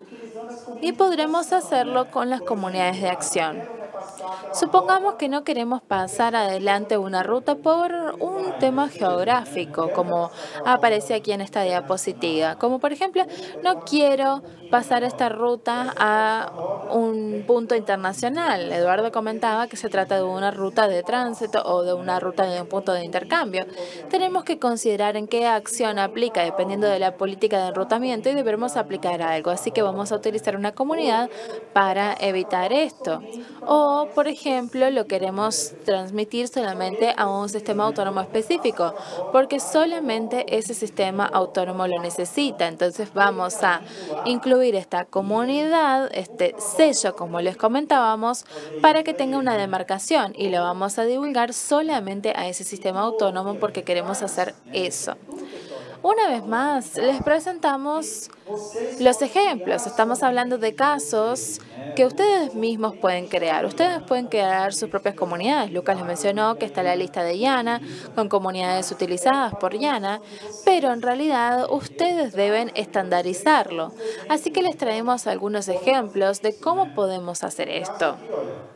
y podremos hacerlo con las comunidades de acción. Supongamos que no queremos pasar adelante una ruta por un tema geográfico, como aparece aquí en esta diapositiva. Como por ejemplo, no quiero pasar esta ruta a un punto internacional. Eduardo comentaba que se trata de una ruta de tránsito o de una ruta de un punto de intercambio. Tenemos que considerar en qué acción aplica dependiendo de la política de enrutamiento y debemos aplicar algo. Así que vamos a utilizar una comunidad para evitar esto. O, por ejemplo, lo queremos transmitir solamente a un sistema autónomo específico, porque solamente ese sistema autónomo lo necesita. Entonces vamos a incluir esta comunidad, este sello, como les comentábamos, para que tenga una demarcación y lo vamos a divulgar solamente a ese sistema autónomo porque queremos hacer eso. Una vez más, les presentamos los ejemplos. Estamos hablando de casos que ustedes mismos pueden crear. Ustedes pueden crear sus propias comunidades. Lucas les mencionó que está la lista de Yana con comunidades utilizadas por Yana, pero en realidad ustedes deben estandarizarlo. Así que les traemos algunos ejemplos de cómo podemos hacer esto.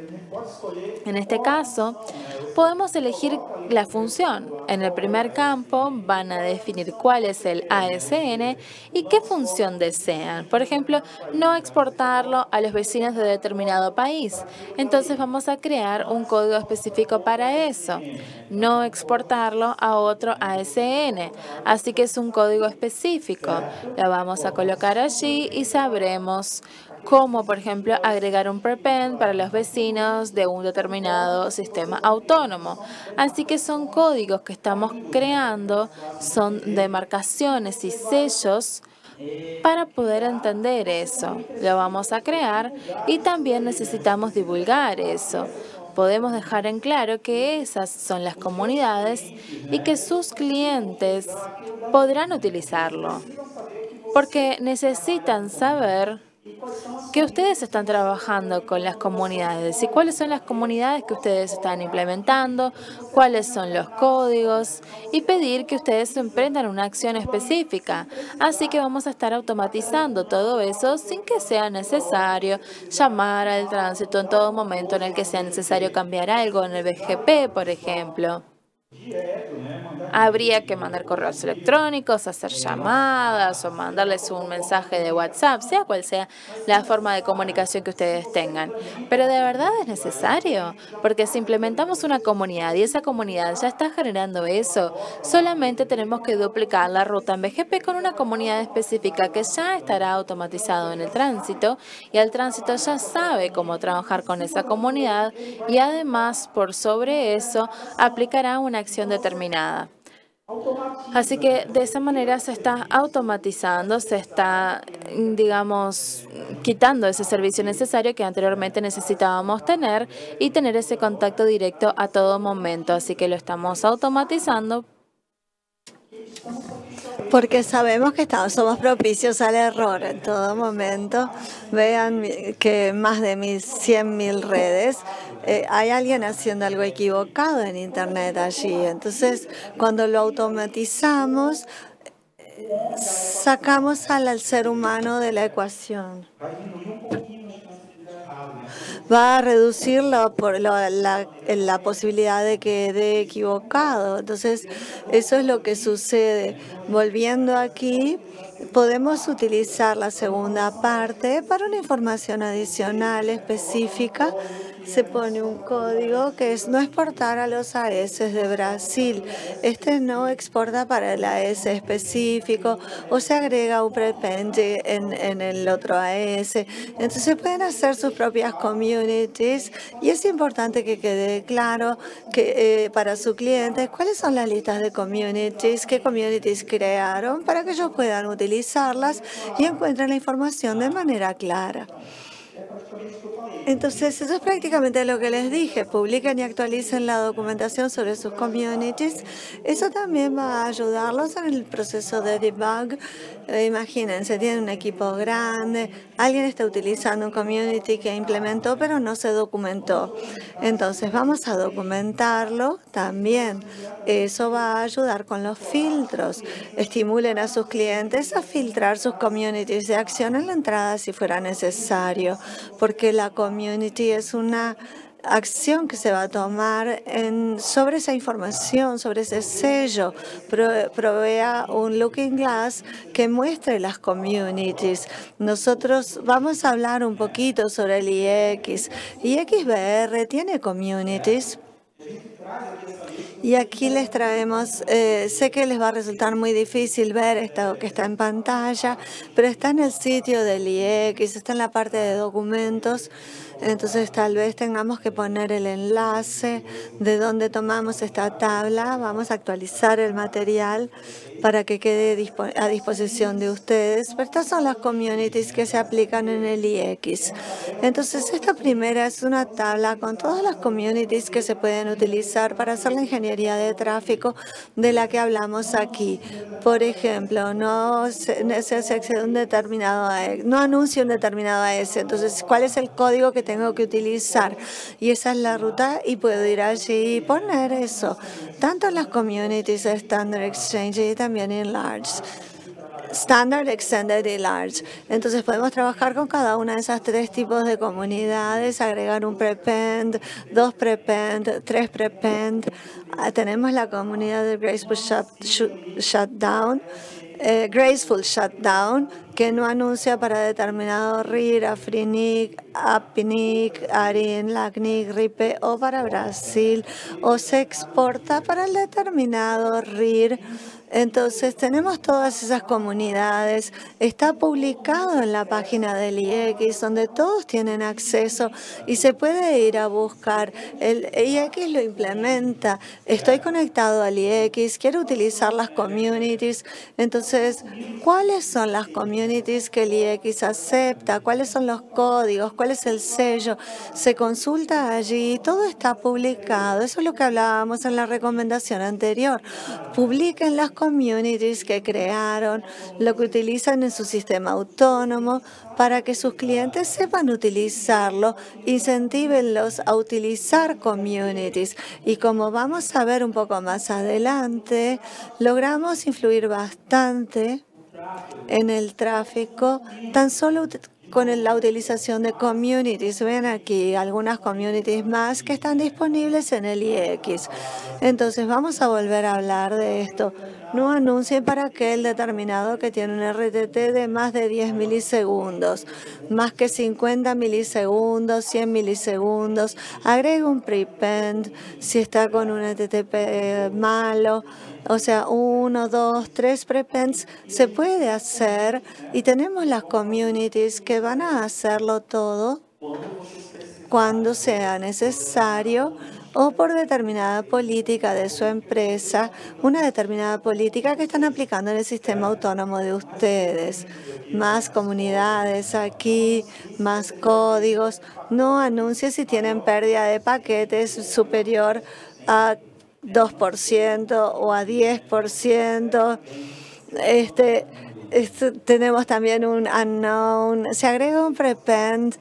En este caso, podemos elegir la función. En el primer campo van a definir cuál es el A S N y qué función desean. Por ejemplo, no exportarlo a los vecinos de determinado país. Entonces vamos a crear un código específico para eso. No exportarlo a otro A S N. Así que es un código específico. Lo vamos a colocar allí y sabremos cómo, por ejemplo, agregar un prepend para los vecinos de un determinado sistema autónomo. Así que son códigos que estamos creando, son demarcaciones y sellos para poder entender eso. Lo vamos a crear y también necesitamos divulgar eso. Podemos dejar en claro que esas son las comunidades y que sus clientes podrán utilizarlo, porque necesitan saber que ustedes están trabajando con las comunidades y cuáles son las comunidades que ustedes están implementando, cuáles son los códigos y pedir que ustedes emprendan una acción específica. Así que vamos a estar automatizando todo eso sin que sea necesario llamar al tránsito en todo momento en el que sea necesario cambiar algo en el B G P, por ejemplo. Habría que mandar correos electrónicos, hacer llamadas o mandarles un mensaje de WhatsApp, sea cual sea la forma de comunicación que ustedes tengan. Pero de verdad es necesario, porque si implementamos una comunidad y esa comunidad ya está generando eso, solamente tenemos que duplicar la ruta en B G P con una comunidad específica que ya estará automatizado en el tránsito y el tránsito ya sabe cómo trabajar con esa comunidad y además por sobre eso aplicará una acción determinada. Así que de esa manera se está automatizando, se está, digamos, quitando ese servicio necesario que anteriormente necesitábamos tener y tener ese contacto directo a todo momento. Así que lo estamos automatizando. Porque sabemos que estamos, somos propicios al error en todo momento. Vean que más de cien mil redes, eh, hay alguien haciendo algo equivocado en Internet allí. Entonces, cuando lo automatizamos, sacamos al, al ser humano de la ecuación. Va a reducir la, por la, la, la posibilidad de que quede equivocado. Entonces, eso es lo que sucede. Volviendo aquí, podemos utilizar la segunda parte para una información adicional específica. Se pone un código que es no exportar a los A S de Brasil. Este no exporta para el A S específico o se agrega un prepend en, en el otro A S. Entonces pueden hacer sus propias communities y es importante que quede claro que eh, para su cliente cuáles son las listas de communities, qué communities crearon para que ellos puedan utilizarlas y encuentren la información de manera clara. Entonces, eso es prácticamente lo que les dije. Publiquen y actualicen la documentación sobre sus communities. Eso también va a ayudarlos en el proceso de debug. Eh, imagínense, tienen un equipo grande, alguien está utilizando un community que implementó pero no se documentó. Entonces, vamos a documentarlo también. Eso va a ayudar con los filtros. Estimulen a sus clientes a filtrar sus communities de acción en la entrada si fuera necesario, porque la community es una acción que se va a tomar en, sobre esa información, sobre ese sello. Pro, provea un looking glass que muestre las communities. Nosotros vamos a hablar un poquito sobre el I X. I X B R tiene communities. Y aquí les traemos, eh, sé que les va a resultar muy difícil ver esto que está en pantalla, pero está en el sitio del I X, está en la parte de documentos. Entonces tal vez tengamos que poner el enlace de donde tomamos esta tabla. Vamos a actualizar el material para que quede dispo a disposición de ustedes. Pero estas son las communities que se aplican en el I X. Entonces esta primera es una tabla con todas las communities que se pueden utilizar para hacer la ingeniería de tráfico de la que hablamos aquí. Por ejemplo, no se, se, se accede a un determinado A S, no anuncia un determinado A S. Entonces, ¿cuál es el código que tengo que utilizar? Y esa es la ruta y puedo ir allí y poner eso, tanto en las communities de Standard Exchange y también en Large. Standard, Extended y Large. Entonces podemos trabajar con cada una de esas tres tipos de comunidades, agregar un prepend, dos prepend, tres prepend. Ah, tenemos la comunidad de Graceful Shut, Shut- Shutdown, eh, Graceful Shutdown, que no anuncia para determinado R I R, Afrinic, Apinic, Arin, Lacnic, Ripe o para Brasil, o se exporta para el determinado R I R. Entonces tenemos todas esas comunidades, está publicado en la página del I X donde todos tienen acceso y se puede ir a buscar. El I X lo implementa, estoy conectado al I X, quiero utilizar las communities, entonces ¿cuáles son las communities que el I X acepta? ¿Cuáles son los códigos? ¿Cuál es el sello? Se consulta allí, todo está publicado, eso es lo que hablábamos en la recomendación anterior. Publiquen las communities que crearon, lo que utilizan en su sistema autónomo para que sus clientes sepan utilizarlo, incentívenlos a utilizar communities. Y como vamos a ver un poco más adelante, logramos influir bastante en el tráfico tan solo con la utilización de communities. Ven aquí algunas communities más que están disponibles en el I X. Entonces vamos a volver a hablar de esto. No anuncien para aquel determinado que tiene un R T T de más de diez milisegundos, más que cincuenta milisegundos, cien milisegundos. Agregue un prepend si está con un H T T P malo. O sea, uno, dos, tres prepends se puede hacer y tenemos las communities que van a hacerlo todo cuando sea necesario o por determinada política de su empresa, una determinada política que están aplicando en el sistema autónomo de ustedes. Más comunidades aquí, más códigos. No anuncie si tienen pérdida de paquetes superior a dos por ciento o a diez por ciento. Este, este, tenemos también un unknown. Se agrega un prepend.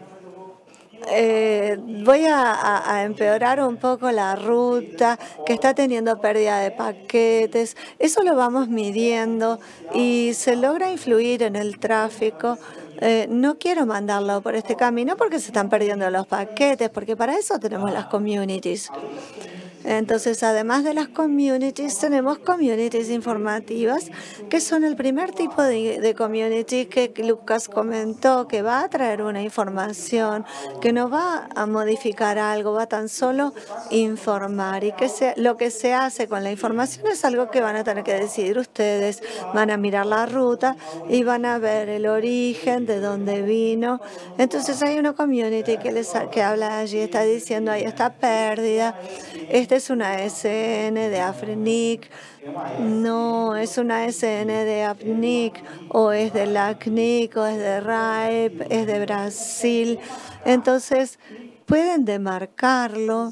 Eh, voy a, a, a empeorar un poco la ruta que está teniendo pérdida de paquetes. Eso lo vamos midiendo y se logra influir en el tráfico. Eh, no quiero mandarlo por este camino porque se están perdiendo los paquetes, porque para eso tenemos las communities. Entonces, además de las communities, tenemos communities informativas, que son el primer tipo de, de community que Lucas comentó, que va a traer una información, que no va a modificar algo, va tan solo informar. Y que se, lo que se hace con la información es algo que van a tener que decidir ustedes. Van a mirar la ruta y van a ver el origen, de dónde vino. Entonces, hay una community que, les, que habla allí, está diciendo, hay esta pérdida. Este es una S N de Afrinic, no es una S N de Apnic, o es de Lacnic, o es de Ripe, es de Brasil. Entonces, pueden demarcarlo.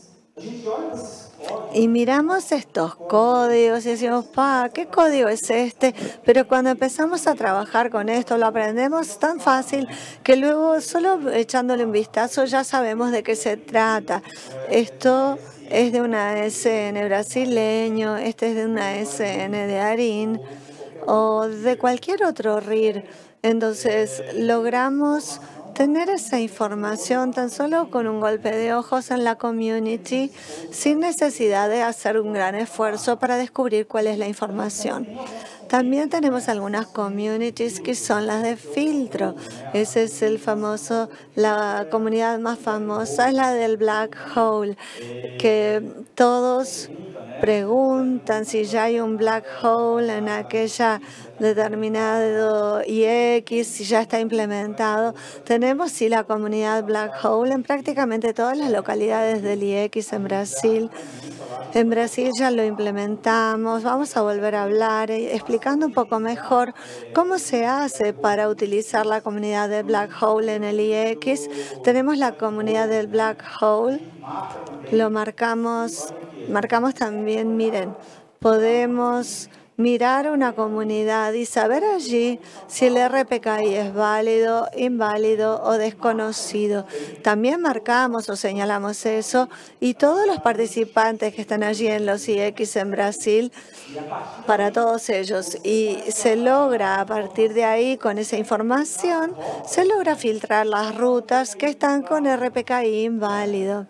Y miramos estos códigos y decimos, pa, ¿qué código es este? Pero cuando empezamos a trabajar con esto, lo aprendemos tan fácil que luego solo echándole un vistazo ya sabemos de qué se trata. Esto es de una S N brasileño, este es de una S N de Arin o de cualquier otro R I R. Entonces, logramos tener esa información tan solo con un golpe de ojos en la community, sin necesidad de hacer un gran esfuerzo para descubrir cuál es la información. También tenemos algunas communities que son las de filtro. Ese es el famoso, la comunidad más famosa es la del black hole, que todos preguntan si ya hay un black hole en aquella determinado I X, si ya está implementado. Tenemos sí la comunidad black hole en prácticamente todas las localidades del I X en Brasil. En Brasil ya lo implementamos. Vamos a volver a hablar eh, explicando un poco mejor cómo se hace para utilizar la comunidad del black hole en el I X. Tenemos la comunidad del black hole. Lo marcamos, marcamos también, miren, podemos mirar una comunidad y saber allí si el R P K I es válido, inválido o desconocido. También marcamos o señalamos eso y todos los participantes que están allí en los I X en Brasil, para todos ellos. Y se logra a partir de ahí, con esa información, se logra filtrar las rutas que están con R P K I inválido.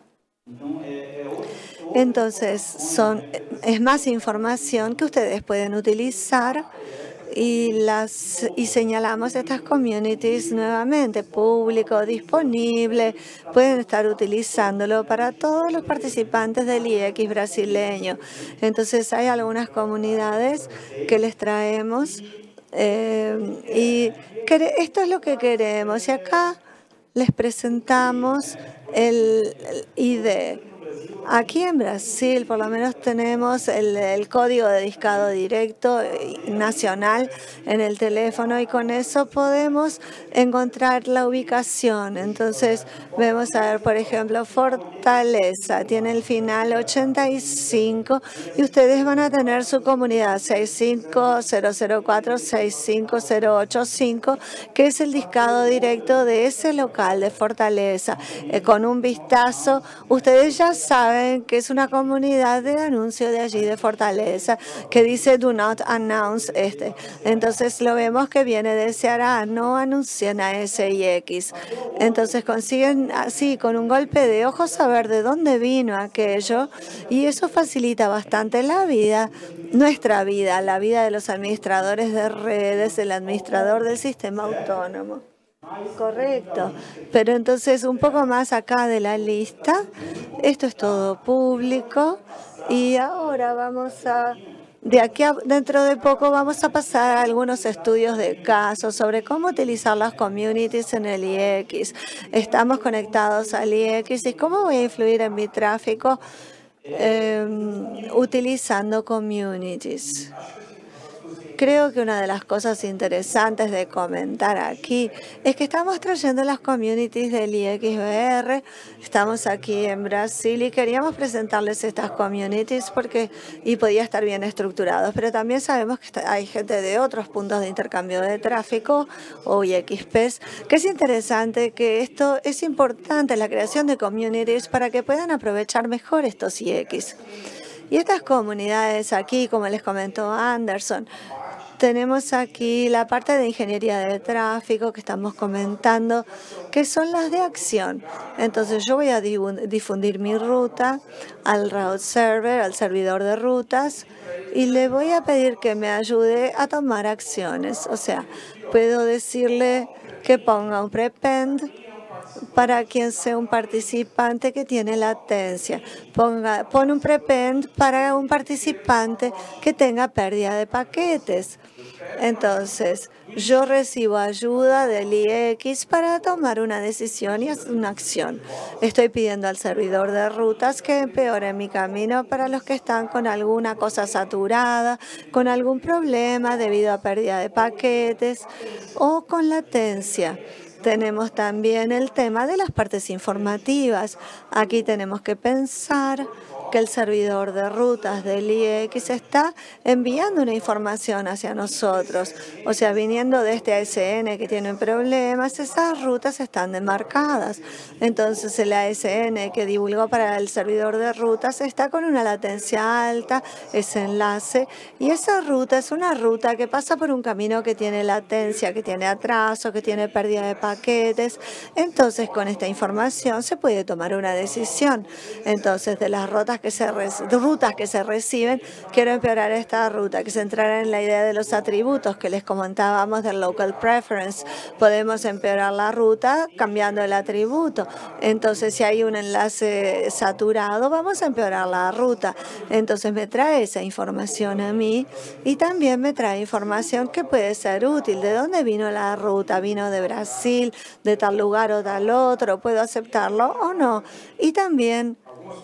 Entonces, son, es más información que ustedes pueden utilizar y, las, y señalamos estas communities nuevamente, público, disponible, pueden estar utilizándolo para todos los participantes del I X brasileño. Entonces, hay algunas comunidades que les traemos eh, y esto es lo que queremos. Y acá les presentamos el, el I D. Aquí en Brasil, por lo menos, tenemos el, el código de discado directo nacional en el teléfono y con eso podemos encontrar la ubicación. Entonces, vemos a ver, por ejemplo, Fortaleza, tiene el final ochenta y cinco y ustedes van a tener su comunidad seis cinco cero cero cuatro seis cinco cero ocho cinco, que es el discado directo de ese local de Fortaleza. Eh, con un vistazo, ustedes ya saben que es una comunidad de anuncio de allí de Fortaleza que dice do not announce este. Entonces lo vemos que viene de Ceará, no anuncian a ese I X. Entonces consiguen así con un golpe de ojo saber de dónde vino aquello y eso facilita bastante la vida, nuestra vida, la vida de los administradores de redes, el administrador del sistema autónomo. Correcto, pero entonces un poco más acá de la lista, esto es todo público y ahora vamos a, de aquí a dentro de poco vamos a pasar a algunos estudios de casos sobre cómo utilizar las communities en el I X. Estamos conectados al I X y cómo voy a influir en mi tráfico eh, utilizando communities. Creo que una de las cosas interesantes de comentar aquí es que estamos trayendo las communities del I X B R. Estamos aquí en Brasil y queríamos presentarles estas communities porque y podía estar bien estructurados, pero también sabemos que hay gente de otros puntos de intercambio de tráfico o I X Ps, que es interesante que esto es importante, la creación de communities para que puedan aprovechar mejor estos I X. Y estas comunidades aquí, como les comentó Anderson, tenemos aquí la parte de ingeniería de tráfico que estamos comentando, que son las de acción. Entonces yo voy a difundir mi ruta al route server, al servidor de rutas, y le voy a pedir que me ayude a tomar acciones. O sea, puedo decirle que ponga un prepend para quien sea un participante que tiene latencia. Ponga, pone un prepend para un participante que tenga pérdida de paquetes. Entonces, yo recibo ayuda del I X para tomar una decisión y una acción. Estoy pidiendo al servidor de rutas que empeore mi camino para los que están con alguna cosa saturada, con algún problema debido a pérdida de paquetes o con latencia. Tenemos también el tema de las partes informativas. Aquí tenemos que pensar que el servidor de rutas del I X está enviando una información hacia nosotros. O sea, viniendo de este A S N que tiene problemas, esas rutas están demarcadas. Entonces, el A S N que divulgó para el servidor de rutas está con una latencia alta, ese enlace, y esa ruta es una ruta que pasa por un camino que tiene latencia, que tiene atraso, que tiene pérdida de paquetes. Entonces, con esta información se puede tomar una decisión. Entonces, de las rutas que se rutas que se reciben, quiero empeorar esta ruta, que se entrara en la idea de los atributos que les comentábamos del local preference. Podemos empeorar la ruta cambiando el atributo. Entonces, si hay un enlace saturado, vamos a empeorar la ruta. Entonces, me trae esa información a mí y también me trae información que puede ser útil. ¿De dónde vino la ruta? ¿Vino de Brasil, de tal lugar o tal otro? ¿Puedo aceptarlo o no? Y también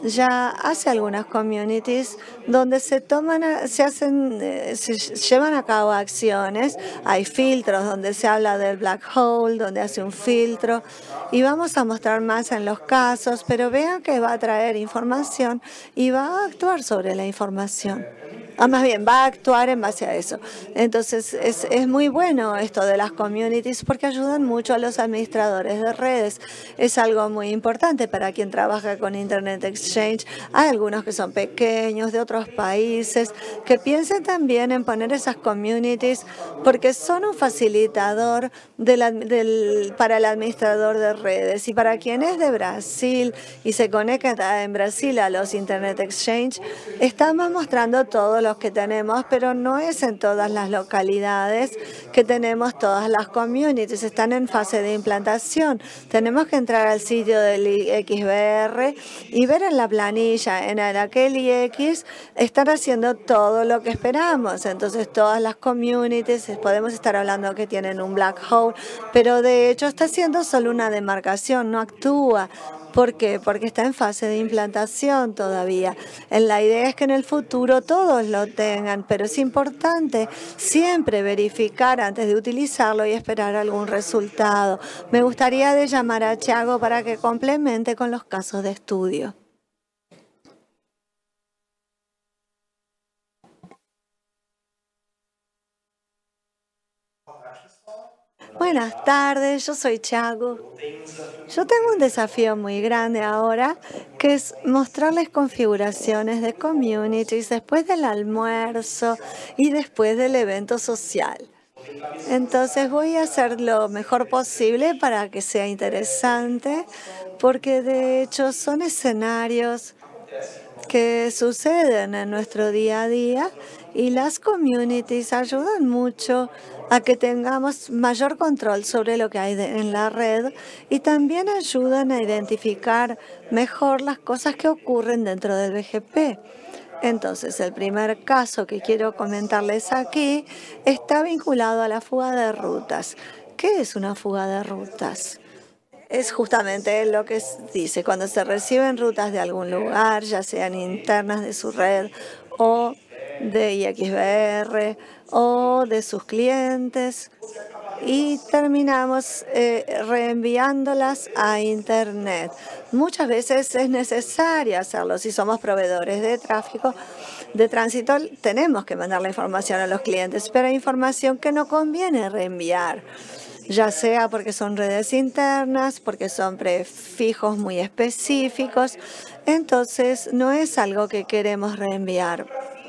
ya hace algunas communities donde se toman, se hacen, se llevan a cabo acciones. Hay filtros donde se habla del black hole, donde hace un filtro y vamos a mostrar más en los casos, pero vean que va a traer información y va a actuar sobre la información. ah, más bien va a actuar en base a eso. Entonces es, es muy bueno esto de las communities porque ayudan mucho a los administradores de redes. Es algo muy importante para quien trabaja con Internet Exchange. Hay algunos que son pequeños, de otros países, que piensen también en poner esas communities porque son un facilitador de la, del, para el administrador de redes. Y para quien es de Brasil y se conecta en Brasil a los Internet Exchange, estamos mostrando todos los que tenemos, pero no es en todas las localidades que tenemos todas las communities. Están en fase de implantación. Tenemos que entrar al sitio del I X B R y ver en la planilla, en aquel I X, están haciendo todo lo que esperamos. Entonces, todas las communities, podemos estar hablando que tienen un black hole, pero de hecho está haciendo solo una demarcación, no actúa. ¿Por qué? Porque está en fase de implantación todavía. La idea es que en el futuro todos lo tengan, pero es importante siempre verificar antes de utilizarlo y esperar algún resultado. Me gustaría de llamar a Thiago para que complemente con los casos de estudio. Buenas tardes, yo soy Thiago. Yo tengo un desafío muy grande ahora, que es mostrarles configuraciones de communities después del almuerzo y después del evento social. Entonces voy a hacer lo mejor posible para que sea interesante, porque de hecho son escenarios que suceden en nuestro día a día y las communities ayudan mucho a que tengamos mayor control sobre lo que hay de, en la red y también ayudan a identificar mejor las cosas que ocurren dentro del B G P. Entonces, el primer caso que quiero comentarles aquí está vinculado a la fuga de rutas. ¿Qué es una fuga de rutas? Es justamente lo que dice, cuando se reciben rutas de algún lugar, ya sean internas de su red o de I X B R o de sus clientes, y terminamos eh, reenviándolas a Internet. Muchas veces es necesario hacerlo. Si somos proveedores de tráfico, de tránsito, tenemos que mandar la información a los clientes, pero hay información que no conviene reenviar, ya sea porque son redes internas, porque son prefijos muy específicos. Entonces, no es algo que queremos reenviar.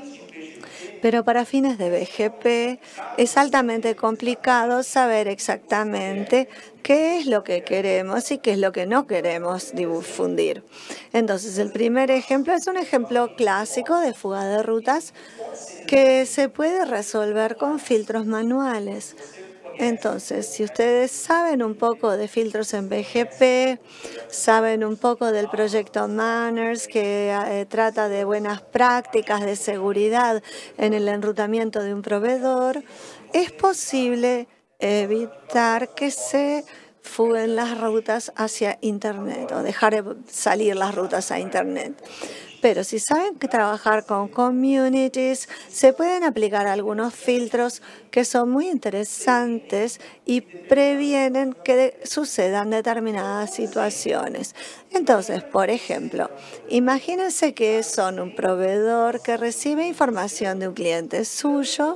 Pero para fines de B G P es altamente complicado saber exactamente qué es lo que queremos y qué es lo que no queremos difundir. Entonces, el primer ejemplo es un ejemplo clásico de fuga de rutas que se puede resolver con filtros manuales. Entonces, si ustedes saben un poco de filtros en B G P, saben un poco del proyecto Manners, que eh, trata de buenas prácticas de seguridad en el enrutamiento de un proveedor, es posible evitar que se fuguen las rutas hacia Internet o dejar salir las rutas a Internet. Pero si saben que trabajar con communities, se pueden aplicar algunos filtros que son muy interesantes y previenen que sucedan determinadas situaciones. Entonces, por ejemplo, imagínense que son un proveedor que recibe información de un cliente suyo,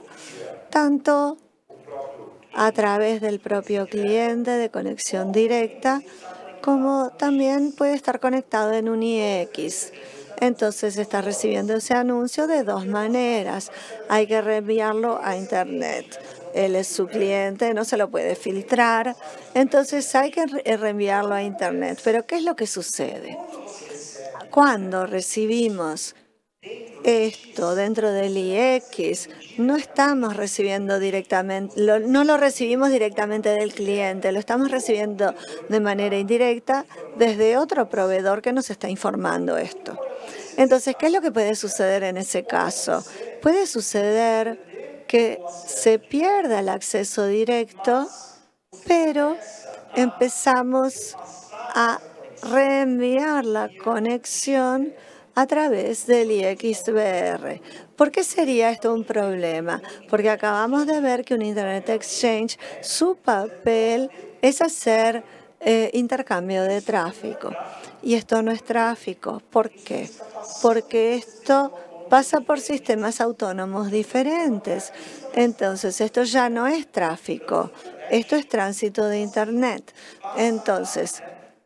tanto a través del propio cliente de conexión directa, como también puede estar conectado en un I X. Entonces está recibiendo ese anuncio de dos maneras. Hay que reenviarlo a Internet. Él es su cliente, no se lo puede filtrar. Entonces hay que reenviarlo a Internet. Pero ¿qué es lo que sucede? Cuando recibimos esto dentro del I X, no estamos recibiendo directamente, lo, no lo recibimos directamente del cliente, lo estamos recibiendo de manera indirecta desde otro proveedor que nos está informando esto. Entonces, ¿qué es lo que puede suceder en ese caso? Puede suceder que se pierda el acceso directo, pero empezamos a reenviar la conexión a través del I X B R. ¿Por qué sería esto un problema? Porque acabamos de ver que un Internet Exchange, su papel es hacer eh, intercambio de tráfico. Y esto no es tráfico. ¿Por qué? Porque esto pasa por sistemas autónomos diferentes. Entonces, esto ya no es tráfico, esto es tránsito de Internet. Entonces,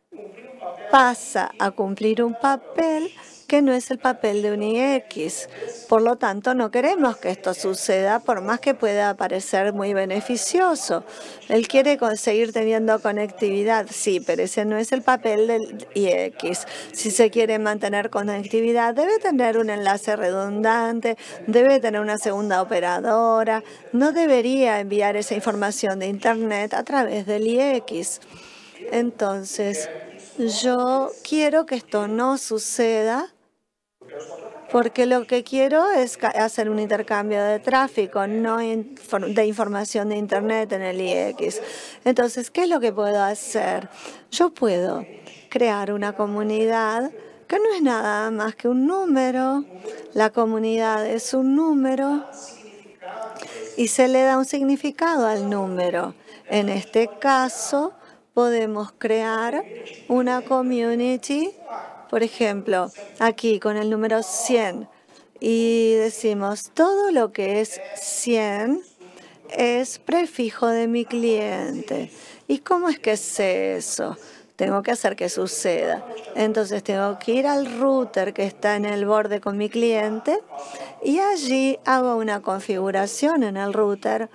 pasa a cumplir un papel que no es el papel de un I X. Por lo tanto, no queremos que esto suceda, por más que pueda parecer muy beneficioso. Él quiere conseguir teniendo conectividad, sí, pero ese no es el papel del I X. Si se quiere mantener conectividad, debe tener un enlace redundante, debe tener una segunda operadora, no debería enviar esa información de Internet a través del I X. Entonces, yo quiero que esto no suceda, porque lo que quiero es hacer un intercambio de tráfico, no de información de Internet en el I X. Entonces, ¿qué es lo que puedo hacer? Yo puedo crear una comunidad que no es nada más que un número. La comunidad es un número y se le da un significado al número. En este caso, podemos crear una community. Por ejemplo, aquí con el número cien y decimos todo lo que es cien es prefijo de mi cliente. ¿Y cómo es que sé eso? Tengo que hacer que suceda. Entonces tengo que ir al router que está en el borde con mi cliente y allí hago una configuración en el router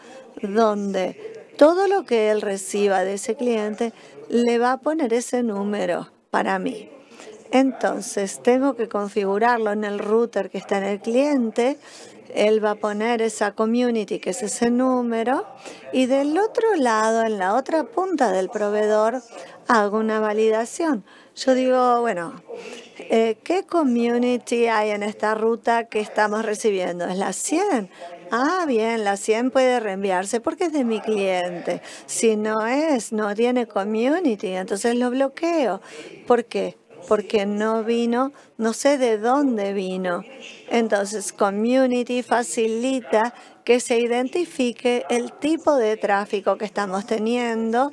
donde todo lo que él reciba de ese cliente le va a poner ese número para mí. Entonces, tengo que configurarlo en el router que está en el cliente. Él va a poner esa community, que es ese número. Y del otro lado, en la otra punta del proveedor, hago una validación. Yo digo, bueno, eh, ¿qué community hay en esta ruta que estamos recibiendo? ¿Es la cien? Ah, bien, la cien puede reenviarse porque es de mi cliente. Si no es, no tiene community, entonces lo bloqueo. ¿Por qué? Porque no vino, no sé de dónde vino. Entonces, community facilita que se identifique el tipo de tráfico que estamos teniendo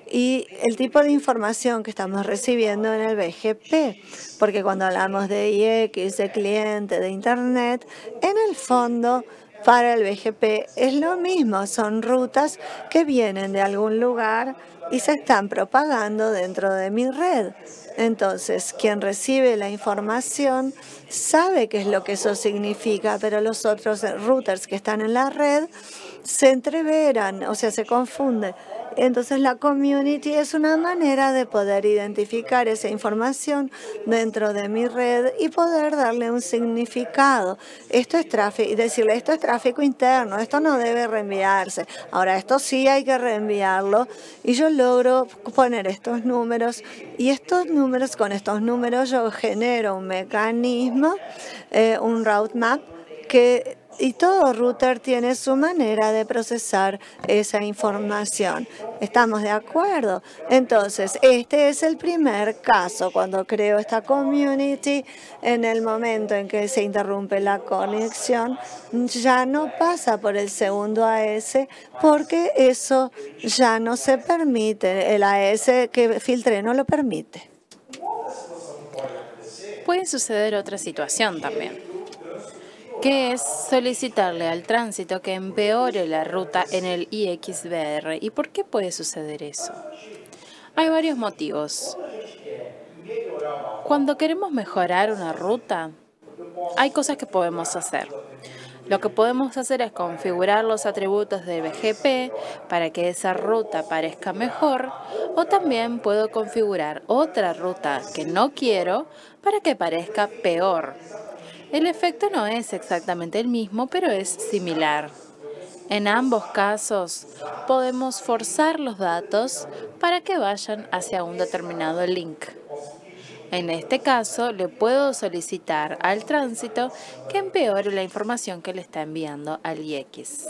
y el tipo de información que estamos recibiendo en el B G P. Porque cuando hablamos de I X, de cliente, de Internet, en el fondo, para el B G P es lo mismo. Son rutas que vienen de algún lugar y se están propagando dentro de mi red. Entonces, quien recibe la información sabe qué es lo que eso significa, pero los otros routers que están en la red se entreveran, o sea, se confunden. Entonces, la community es una manera de poder identificar esa información dentro de mi red y poder darle un significado. Esto es tráfico, y decirle, esto es tráfico interno, esto no debe reenviarse. Ahora, esto sí hay que reenviarlo. Y yo logro poner estos números, y estos números, con estos números yo genero un mecanismo, eh, un route map, que y todo router tiene su manera de procesar esa información. ¿Estamos de acuerdo? Entonces, este es el primer caso. Cuando creo esta community, en el momento en que se interrumpe la conexión, ya no pasa por el segundo A S porque eso ya no se permite. El A S que filtré no lo permite. Puede suceder otra situación también, que es solicitarle al tránsito que empeore la ruta en el I X B R. ¿Y por qué puede suceder eso? Hay varios motivos. Cuando queremos mejorar una ruta, hay cosas que podemos hacer. Lo que podemos hacer es configurar los atributos de B G P para que esa ruta parezca mejor, o también puedo configurar otra ruta que no quiero para que parezca peor. El efecto no es exactamente el mismo, pero es similar. En ambos casos, podemos forzar los datos para que vayan hacia un determinado link. En este caso, le puedo solicitar al tránsito que empeore la información que le está enviando al I X.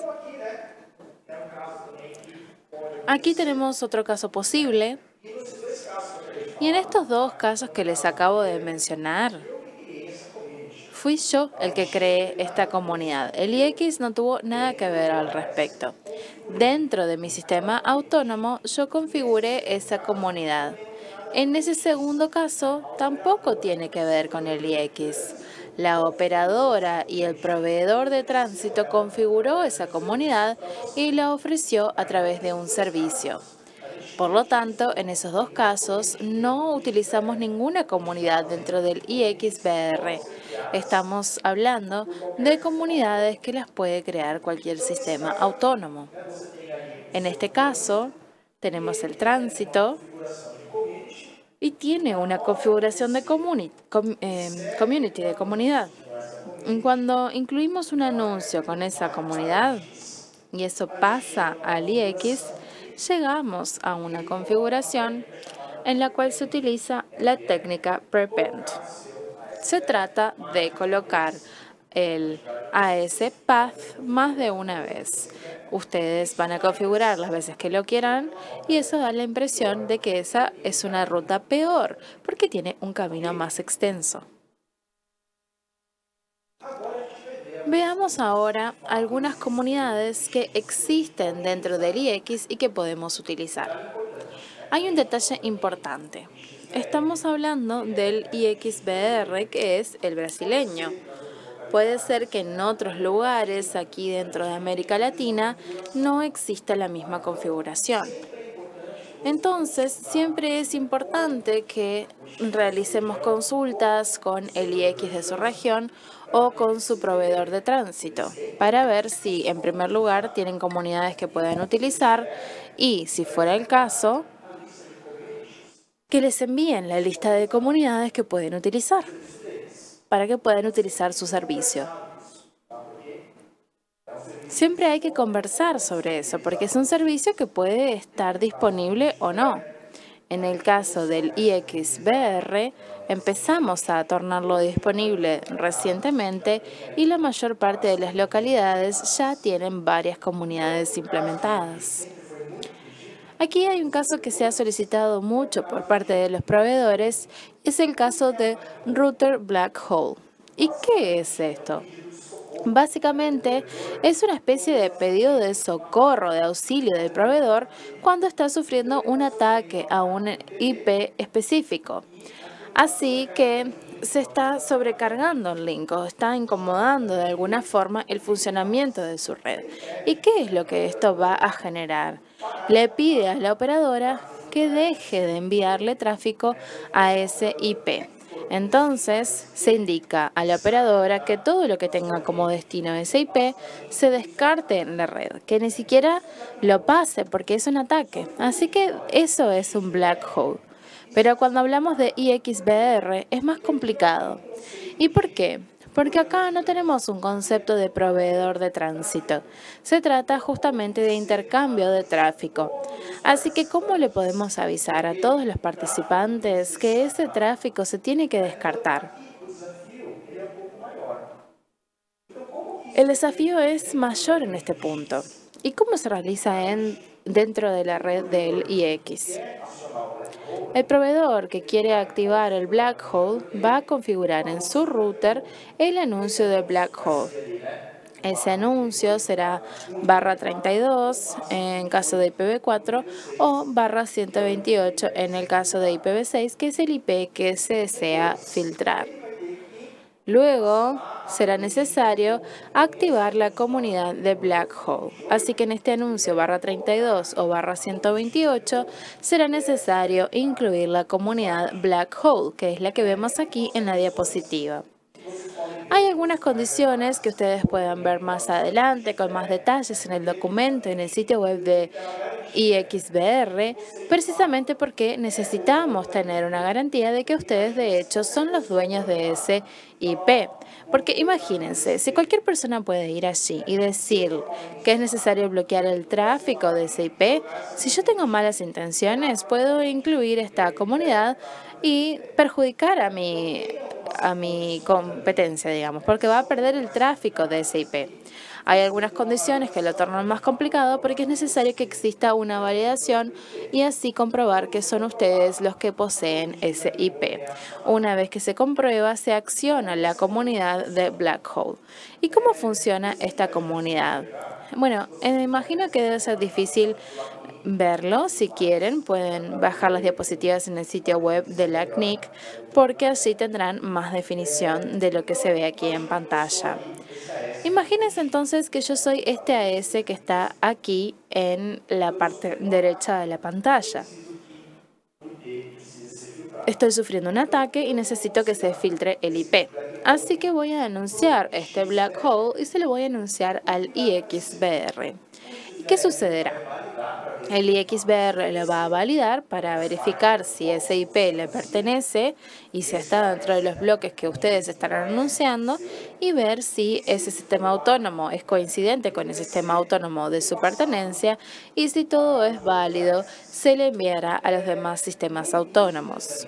Aquí tenemos otro caso posible. Y en estos dos casos que les acabo de mencionar, fui yo el que creé esta comunidad. El I X no tuvo nada que ver al respecto. Dentro de mi sistema autónomo, yo configuré esa comunidad. En ese segundo caso, tampoco tiene que ver con el I X. La operadora y el proveedor de tránsito configuró esa comunidad y la ofreció a través de un servicio. Por lo tanto, en esos dos casos, no utilizamos ninguna comunidad dentro del I X B R. Estamos hablando de comunidades que las puede crear cualquier sistema autónomo. En este caso, tenemos el tránsito y tiene una configuración de community, com, eh, community, de comunidad. Cuando incluimos un anuncio con esa comunidad y eso pasa al I X, llegamos a una configuración en la cual se utiliza la técnica prepend. Se trata de colocar el A S Path más de una vez. Ustedes van a configurar las veces que lo quieran y eso da la impresión de que esa es una ruta peor porque tiene un camino más extenso. Veamos ahora algunas comunidades que existen dentro del I X y que podemos utilizar. Hay un detalle importante. Estamos hablando del I X B R, que es el brasileño. Puede ser que en otros lugares, aquí dentro de América Latina, no exista la misma configuración. Entonces, siempre es importante que realicemos consultas con el I X de su región o con su proveedor de tránsito para ver si, en primer lugar, tienen comunidades que puedan utilizar y, si fuera el caso, que les envíen la lista de comunidades que pueden utilizar para que puedan utilizar su servicio. Siempre hay que conversar sobre eso porque es un servicio que puede estar disponible o no. En el caso del I X B R, empezamos a tornarlo disponible recientemente y la mayor parte de las localidades ya tienen varias comunidades implementadas. Aquí hay un caso que se ha solicitado mucho por parte de los proveedores, es el caso de Router Black Hole. ¿Y qué es esto? Básicamente, es una especie de pedido de socorro, de auxilio del proveedor cuando está sufriendo un ataque a un I P específico. Así que se está sobrecargando el link o está incomodando de alguna forma el funcionamiento de su red. ¿Y qué es lo que esto va a generar? Le pide a la operadora que deje de enviarle tráfico a ese I P. Entonces, se indica a la operadora que todo lo que tenga como destino ese I P se descarte en la red, que ni siquiera lo pase porque es un ataque. Así que eso es un black hole. Pero cuando hablamos de I X B R es más complicado. ¿Y por qué? Porque acá no tenemos un concepto de proveedor de tránsito. Se trata justamente de intercambio de tráfico. Así que, ¿cómo le podemos avisar a todos los participantes que ese tráfico se tiene que descartar? El desafío es mayor en este punto. ¿Y cómo se realiza en, dentro de la red del I X? El proveedor que quiere activar el black hole va a configurar en su router el anuncio de black hole. Ese anuncio será barra treinta y dos en caso de I P v cuatro o barra ciento veintiocho en el caso de I P v seis, que es el I P que se desea filtrar. Luego será necesario activar la comunidad de black hole. Así que en este anuncio barra treinta y dos o barra ciento veintiocho será necesario incluir la comunidad black hole, que es la que vemos aquí en la diapositiva. Hay algunas condiciones que ustedes pueden ver más adelante con más detalles en el documento, en el sitio web de I X B R, precisamente porque necesitamos tener una garantía de que ustedes de hecho son los dueños de ese I P. Porque imagínense, si cualquier persona puede ir allí y decir que es necesario bloquear el tráfico de ese I P, si yo tengo malas intenciones, puedo incluir esta comunidad y perjudicar a mi, a mi competencia, digamos, porque va a perder el tráfico de ese I P. Hay algunas condiciones que lo tornan más complicado porque es necesario que exista una validación y así comprobar que son ustedes los que poseen ese I P. Una vez que se comprueba, se acciona la comunidad de black hole. ¿Y cómo funciona esta comunidad? Bueno, me imagino que debe ser difícil verlo. Si quieren, pueden bajar las diapositivas en el sitio web de la C N I C porque así tendrán más definición de lo que se ve aquí en pantalla. Imagínense entonces que yo soy este A S que está aquí en la parte derecha de la pantalla. Estoy sufriendo un ataque y necesito que se filtre el I P. Así que voy a anunciar este black hole y se lo voy a anunciar al I X B R. ¿Y qué sucederá? El I X B R lo va a validar para verificar si ese I P le pertenece y si está dentro de los bloques que ustedes estarán anunciando y ver si ese sistema autónomo es coincidente con el sistema autónomo de su pertenencia y si todo es válido, se le enviará a los demás sistemas autónomos.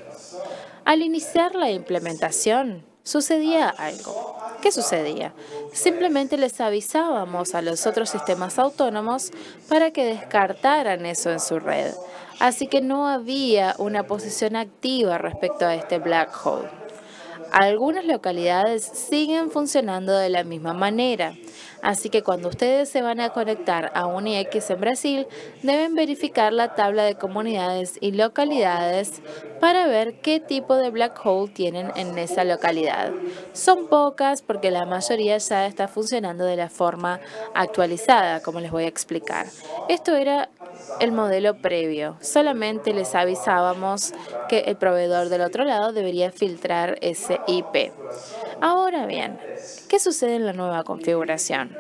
Al iniciar la implementación, sucedía algo. ¿Qué sucedía? Simplemente les avisábamos a los otros sistemas autónomos para que descartaran eso en su red. Así que no había una posición activa respecto a este black hole. Algunas localidades siguen funcionando de la misma manera. Así que cuando ustedes se van a conectar a un I X en Brasil, deben verificar la tabla de comunidades y localidades para ver qué tipo de black hole tienen en esa localidad. Son pocas porque la mayoría ya está funcionando de la forma actualizada, como les voy a explicar. Esto era el modelo previo. Solamente les avisábamos que el proveedor del otro lado debería filtrar ese I P. Ahora bien, ¿qué sucede en la nueva configuración?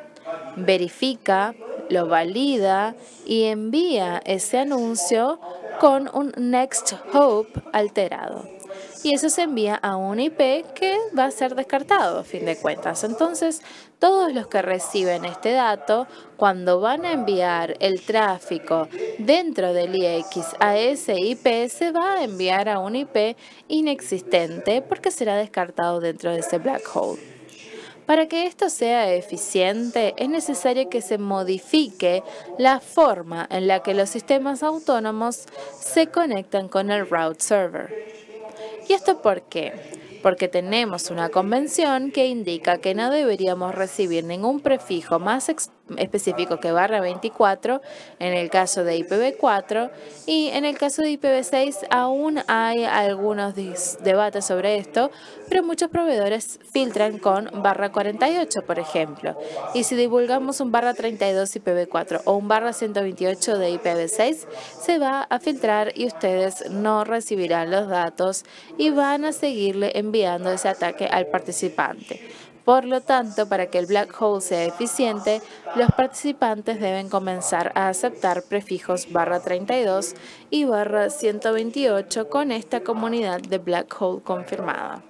Verifica, lo valida y envía ese anuncio con un Next Hope alterado. Y eso se envía a un I P que va a ser descartado a fin de cuentas. Entonces, todos los que reciben este dato, cuando van a enviar el tráfico dentro del I X a ese I P, se va a enviar a un I P inexistente porque será descartado dentro de ese black hole. Para que esto sea eficiente, es necesario que se modifique la forma en la que los sistemas autónomos se conectan con el route server. ¿Y esto por qué? Porque tenemos una convención que indica que no deberíamos recibir ningún prefijo más específico que barra veinticuatro en el caso de I P v cuatro y en el caso de I P v seis aún hay algunos debates sobre esto, pero muchos proveedores filtran con barra cuarenta y ocho, por ejemplo. Y si divulgamos un barra treinta y dos I P v cuatro o un barra ciento veintiocho de I P v seis, se va a filtrar y ustedes no recibirán los datos y van a seguirle enviando ese ataque al participante. Por lo tanto, para que el black hole sea eficiente, los participantes deben comenzar a aceptar prefijos barra treinta y dos y barra ciento veintiocho con esta comunidad de black hole confirmada.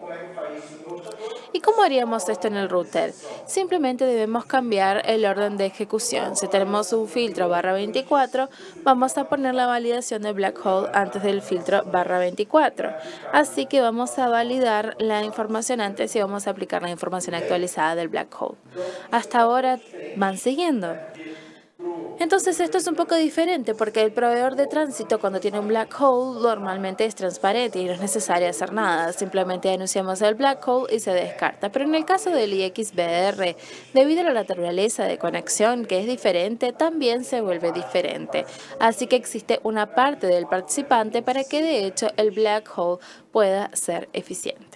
¿Y cómo haríamos esto en el router? Simplemente debemos cambiar el orden de ejecución. Si tenemos un filtro barra veinticuatro, vamos a poner la validación de black hole antes del filtro barra veinticuatro. Así que vamos a validar la información antes y vamos a aplicar la información actualizada del black hole. Hasta ahora van siguiendo. Entonces esto es un poco diferente porque el proveedor de tránsito cuando tiene un black hole normalmente es transparente y no es necesario hacer nada. Simplemente anunciamos el black hole y se descarta. Pero en el caso del I X B R, debido a la naturaleza de conexión que es diferente, también se vuelve diferente. Así que existe una parte del participante para que de hecho el black hole pueda ser eficiente.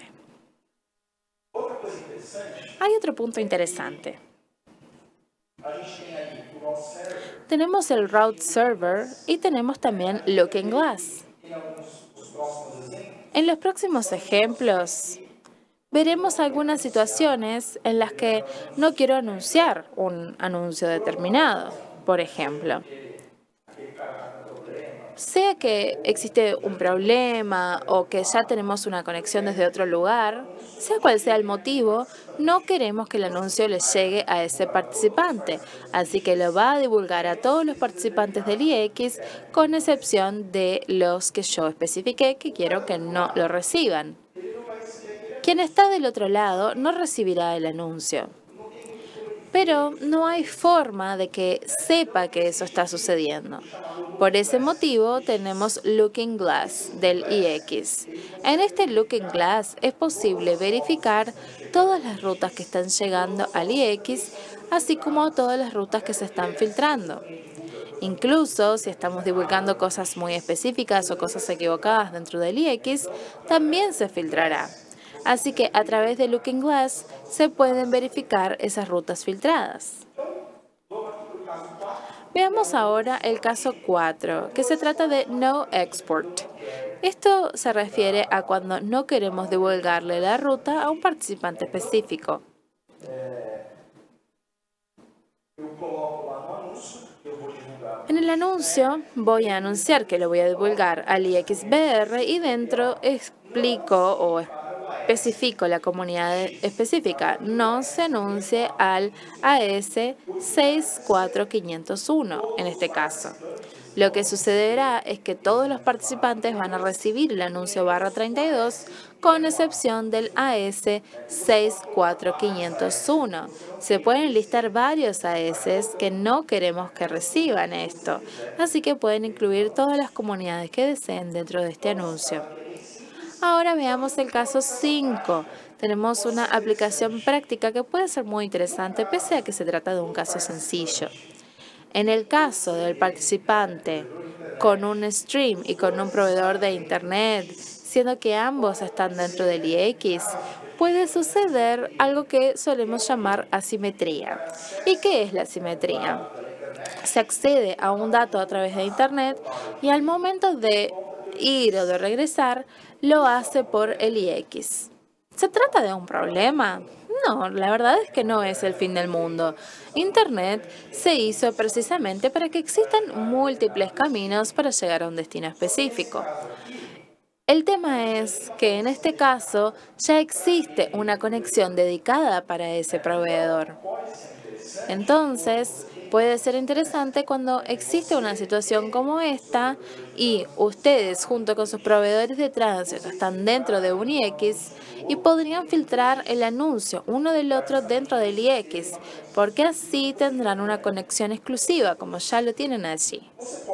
Hay otro punto interesante. Tenemos el route server y tenemos también Looking Glass. En los próximos ejemplos veremos algunas situaciones en las que no quiero anunciar un anuncio determinado. Por ejemplo, sea que existe un problema o que ya tenemos una conexión desde otro lugar, sea cual sea el motivo, no queremos que el anuncio les llegue a ese participante. Así que lo va a divulgar a todos los participantes del I X, con excepción de los que yo especifiqué que quiero que no lo reciban. Quien está del otro lado no recibirá el anuncio. Pero no hay forma de que sepa que eso está sucediendo. Por ese motivo tenemos Looking Glass del I X. En este Looking Glass es posible verificar todas las rutas que están llegando al I X, así como todas las rutas que se están filtrando. Incluso si estamos divulgando cosas muy específicas o cosas equivocadas dentro del I X, también se filtrará. Así que a través de Looking Glass se pueden verificar esas rutas filtradas. Veamos ahora el caso cuatro, que se trata de No Export. Esto se refiere a cuando no queremos divulgarle la ruta a un participante específico. En el anuncio voy a anunciar que lo voy a divulgar al I X B R y dentro explico o especifico la comunidad específica. No se anuncie al A S seis cuatro cinco cero uno en este caso. Lo que sucederá es que todos los participantes van a recibir el anuncio barra treinta y dos con excepción del A S seis cuatro cinco cero uno. Se pueden listar varios A S que no queremos que reciban esto, así que pueden incluir todas las comunidades que deseen dentro de este anuncio. Ahora veamos el caso cinco. Tenemos una aplicación práctica que puede ser muy interesante pese a que se trata de un caso sencillo. En el caso del participante con un stream y con un proveedor de Internet, siendo que ambos están dentro del I X, puede suceder algo que solemos llamar asimetría. ¿Y qué es la asimetría? Se accede a un dato a través de Internet y al momento de ir o de regresar, lo hace por el I X. ¿Se trata de un problema? No, la verdad es que no es el fin del mundo. Internet se hizo precisamente para que existan múltiples caminos para llegar a un destino específico. El tema es que en este caso ya existe una conexión dedicada para ese proveedor. Entonces, puede ser interesante cuando existe una situación como esta y ustedes junto con sus proveedores de tránsito están dentro de un I X y podrían filtrar el anuncio uno del otro dentro del I X, porque así tendrán una conexión exclusiva como ya lo tienen allí.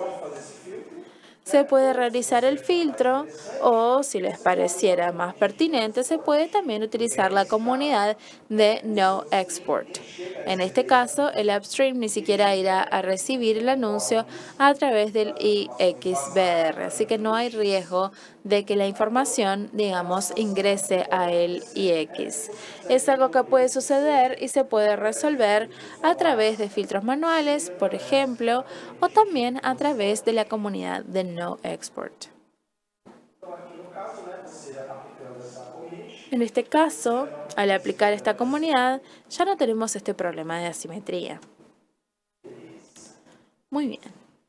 Se puede realizar el filtro o, si les pareciera más pertinente, se puede también utilizar la comunidad de No Export. En este caso, el upstream ni siquiera irá a recibir el anuncio a través del I X B R, así que no hay riesgo de que la información, digamos, ingrese a el I X. Es algo que puede suceder y se puede resolver a través de filtros manuales, por ejemplo, o también a través de la comunidad de No Export. En este caso, al aplicar esta comunidad, ya no tenemos este problema de asimetría. Muy bien.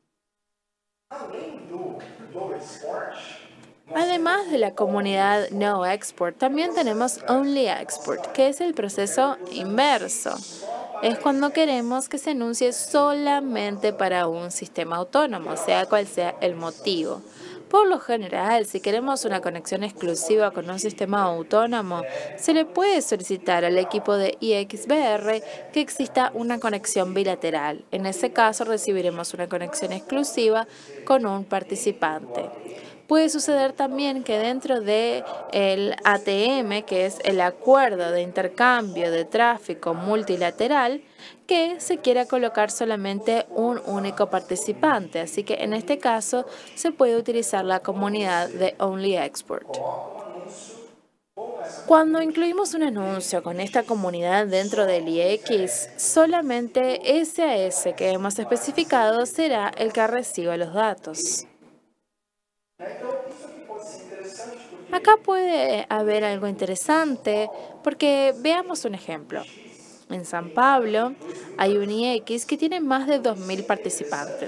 Además de la comunidad No Export, también tenemos Only Export, que es el proceso inverso. Es cuando queremos que se anuncie solamente para un sistema autónomo, sea cual sea el motivo. Por lo general, si queremos una conexión exclusiva con un sistema autónomo, se le puede solicitar al equipo de I X B R que exista una conexión bilateral. En ese caso, recibiremos una conexión exclusiva con un participante. Puede suceder también que dentro del A T M, que es el Acuerdo de Intercambio de Tráfico Multilateral, que se quiera colocar solamente un único participante. Así que en este caso se puede utilizar la comunidad de Only Export. Cuando incluimos un anuncio con esta comunidad dentro del I X, solamente ese A S que hemos especificado será el que reciba los datos. Acá puede haber algo interesante porque veamos un ejemplo. En San Pablo hay un I X que tiene más de dos mil participantes.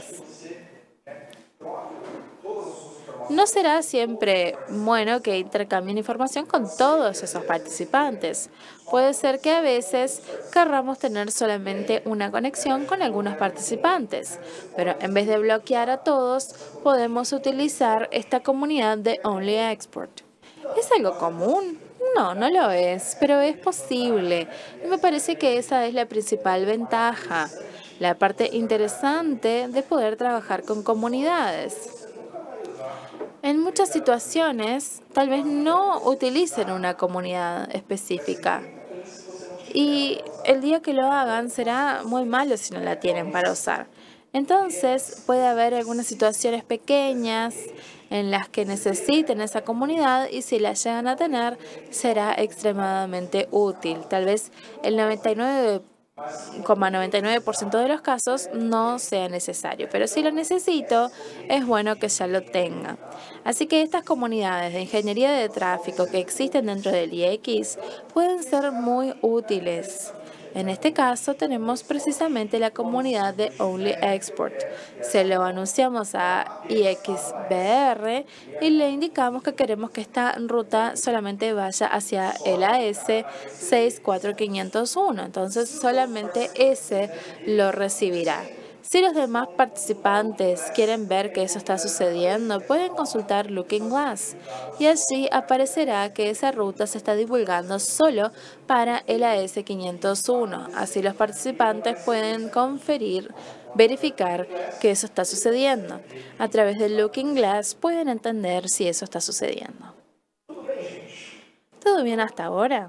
No será siempre bueno que intercambien información con todos esos participantes. Puede ser que a veces querramos tener solamente una conexión con algunos participantes, pero en vez de bloquear a todos, podemos utilizar esta comunidad de Only Export. ¿Es algo común? No, no lo es, pero es posible. Y me parece que esa es la principal ventaja, la parte interesante de poder trabajar con comunidades. En muchas situaciones, tal vez no utilicen una comunidad específica. Y el día que lo hagan será muy malo si no la tienen para usar. Entonces puede haber algunas situaciones pequeñas en las que necesiten esa comunidad y si la llegan a tener será extremadamente útil. Tal vez el noventa y nueve coma noventa y nueve por ciento de los casos no sea necesario, pero si lo necesito es bueno que ya lo tenga. Así que estas comunidades de ingeniería de tráfico que existen dentro del I X pueden ser muy útiles. En este caso tenemos precisamente la comunidad de Only Export. Se lo anunciamos a I X B R y le indicamos que queremos que esta ruta solamente vaya hacia el A S seis cuatro cinco cero uno. Entonces solamente ese lo recibirá. Si los demás participantes quieren ver que eso está sucediendo, pueden consultar Looking Glass y allí aparecerá que esa ruta se está divulgando solo para el A S quinientos uno. Así los participantes pueden conferir, verificar que eso está sucediendo. A través del Looking Glass pueden entender si eso está sucediendo. ¿Todo bien hasta ahora?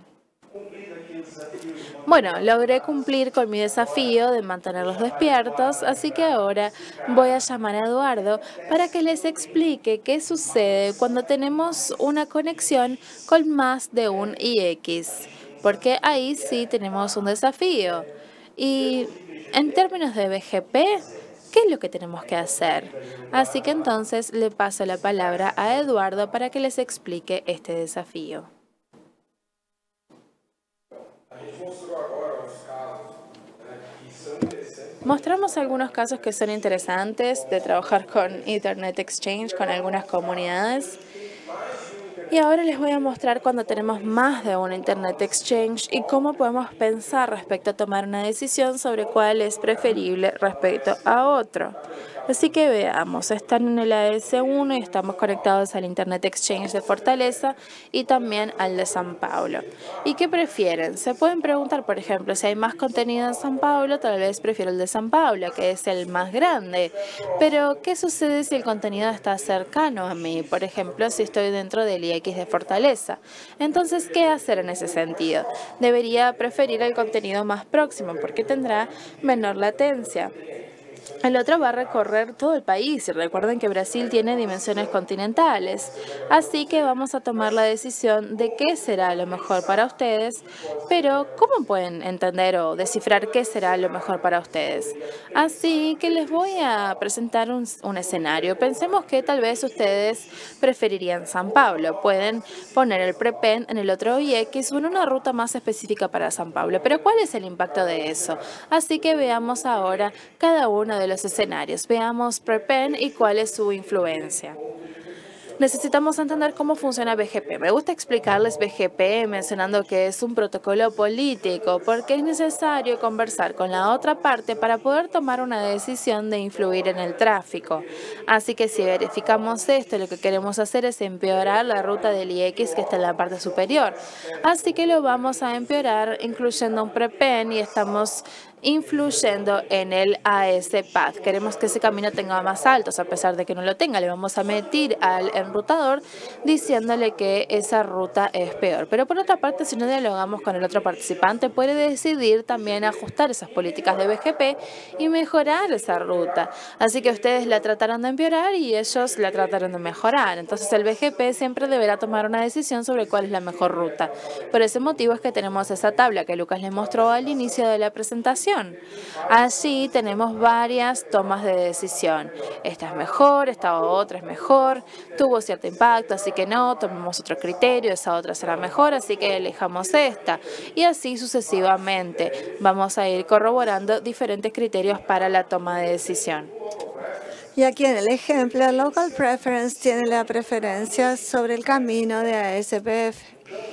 Bueno, logré cumplir con mi desafío de mantenerlos despiertos, así que ahora voy a llamar a Eduardo para que les explique qué sucede cuando tenemos una conexión con más de un I X, porque ahí sí tenemos un desafío. Y en términos de B G P, ¿qué es lo que tenemos que hacer? Así que entonces le paso la palabra a Eduardo para que les explique este desafío. Mostramos algunos casos que son interesantes de trabajar con Internet Exchange, con algunas comunidades. Y ahora les voy a mostrar cuando tenemos más de un Internet Exchange y cómo podemos pensar respecto a tomar una decisión sobre cuál es preferible respecto a otro. Así que veamos, están en el A S uno y estamos conectados al Internet Exchange de Fortaleza y también al de San Pablo. ¿Y qué prefieren? Se pueden preguntar, por ejemplo, si hay más contenido en San Pablo, tal vez prefiero el de San Pablo, que es el más grande. Pero, ¿qué sucede si el contenido está cercano a mí? Por ejemplo, si estoy dentro del I X de Fortaleza. Entonces, ¿qué hacer en ese sentido? Debería preferir el contenido más próximo porque tendrá menor latencia. El otro va a recorrer todo el país y recuerden que Brasil tiene dimensiones continentales. Así que vamos a tomar la decisión de qué será lo mejor para ustedes, pero ¿cómo pueden entender o descifrar qué será lo mejor para ustedes? Así que les voy a presentar un, un escenario. Pensemos que tal vez ustedes preferirían San Pablo. Pueden poner el prepend en el otro I X o en una ruta más específica para San Pablo. Pero ¿cuál es el impacto de eso? Así que veamos ahora cada uno de los escenarios. Veamos prepend y cuál es su influencia. Necesitamos entender cómo funciona B G P. Me gusta explicarles B G P mencionando que es un protocolo político porque es necesario conversar con la otra parte para poder tomar una decisión de influir en el tráfico. Así que si verificamos esto, lo que queremos hacer es empeorar la ruta del I X que está en la parte superior. Así que lo vamos a empeorar incluyendo un prepend y estamos influyendo en el A S path. Queremos que ese camino tenga más altos, a pesar de que no lo tenga. Le vamos a meter al enrutador diciéndole que esa ruta es peor. Pero por otra parte, si no dialogamos con el otro participante, puede decidir también ajustar esas políticas de B G P y mejorar esa ruta. Así que ustedes la trataron de empeorar y ellos la trataron de mejorar. Entonces el B G P siempre deberá tomar una decisión sobre cuál es la mejor ruta. Por ese motivo es que tenemos esa tabla que Lucas les mostró al inicio de la presentación. Allí tenemos varias tomas de decisión. Esta es mejor, esta otra es mejor, tuvo cierto impacto, así que no, tomemos otro criterio, esa otra será mejor, así que elijamos esta. Y así sucesivamente. Vamos a ir corroborando diferentes criterios para la toma de decisión. Y aquí en el ejemplo, Local Preference tiene la preferencia sobre el camino de A S P F.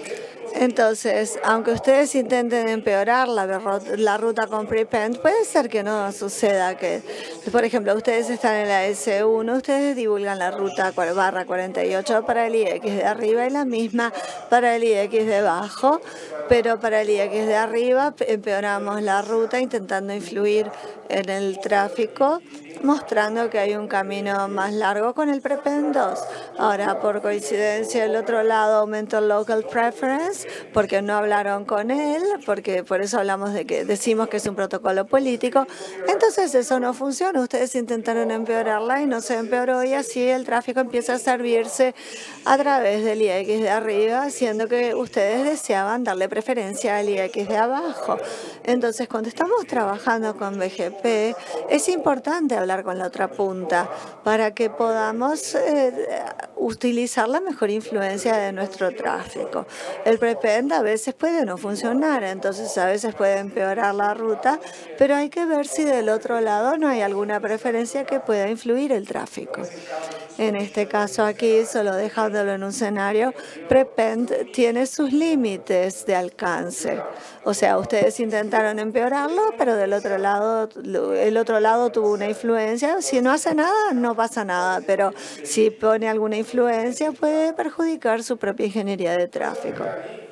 Entonces, aunque ustedes intenten empeorar la, la ruta con prepend, puede ser que no suceda que, por ejemplo, ustedes están en la A S uno, ustedes divulgan la ruta barra cuarenta y ocho para el I X de arriba y la misma para el I X de abajo, pero para el I X de arriba empeoramos la ruta intentando influir en el tráfico, mostrando que hay un camino más largo con el prepend dos. Ahora, por coincidencia, el otro lado aumenta el local preference ustedes porque no hablaron con él, porque por eso hablamos de que decimos que es un protocolo político. Entonces eso no funciona. Ustedes intentaron empeorarla y no se empeoró y así el tráfico empieza a servirse a través del I X de arriba, siendo que ustedes deseaban darle preferencia al I X de abajo. Entonces, cuando estamos trabajando con B G P, es importante hablar con la otra punta para que podamos eh, utilizar la mejor influencia de nuestro tráfico. El prepend a veces puede no funcionar, entonces a veces puede empeorar la ruta, pero hay que ver si del otro lado no hay alguna preferencia que pueda influir el tráfico. En este caso aquí, solo dejándolo en un escenario, prepend tiene sus límites de alcance. O sea, ustedes intentaron empeorarlo, pero del otro lado, el otro lado tuvo una influencia. Si no hace nada, no pasa nada, pero si pone alguna influencia, puede perjudicar su propia ingeniería de tráfico.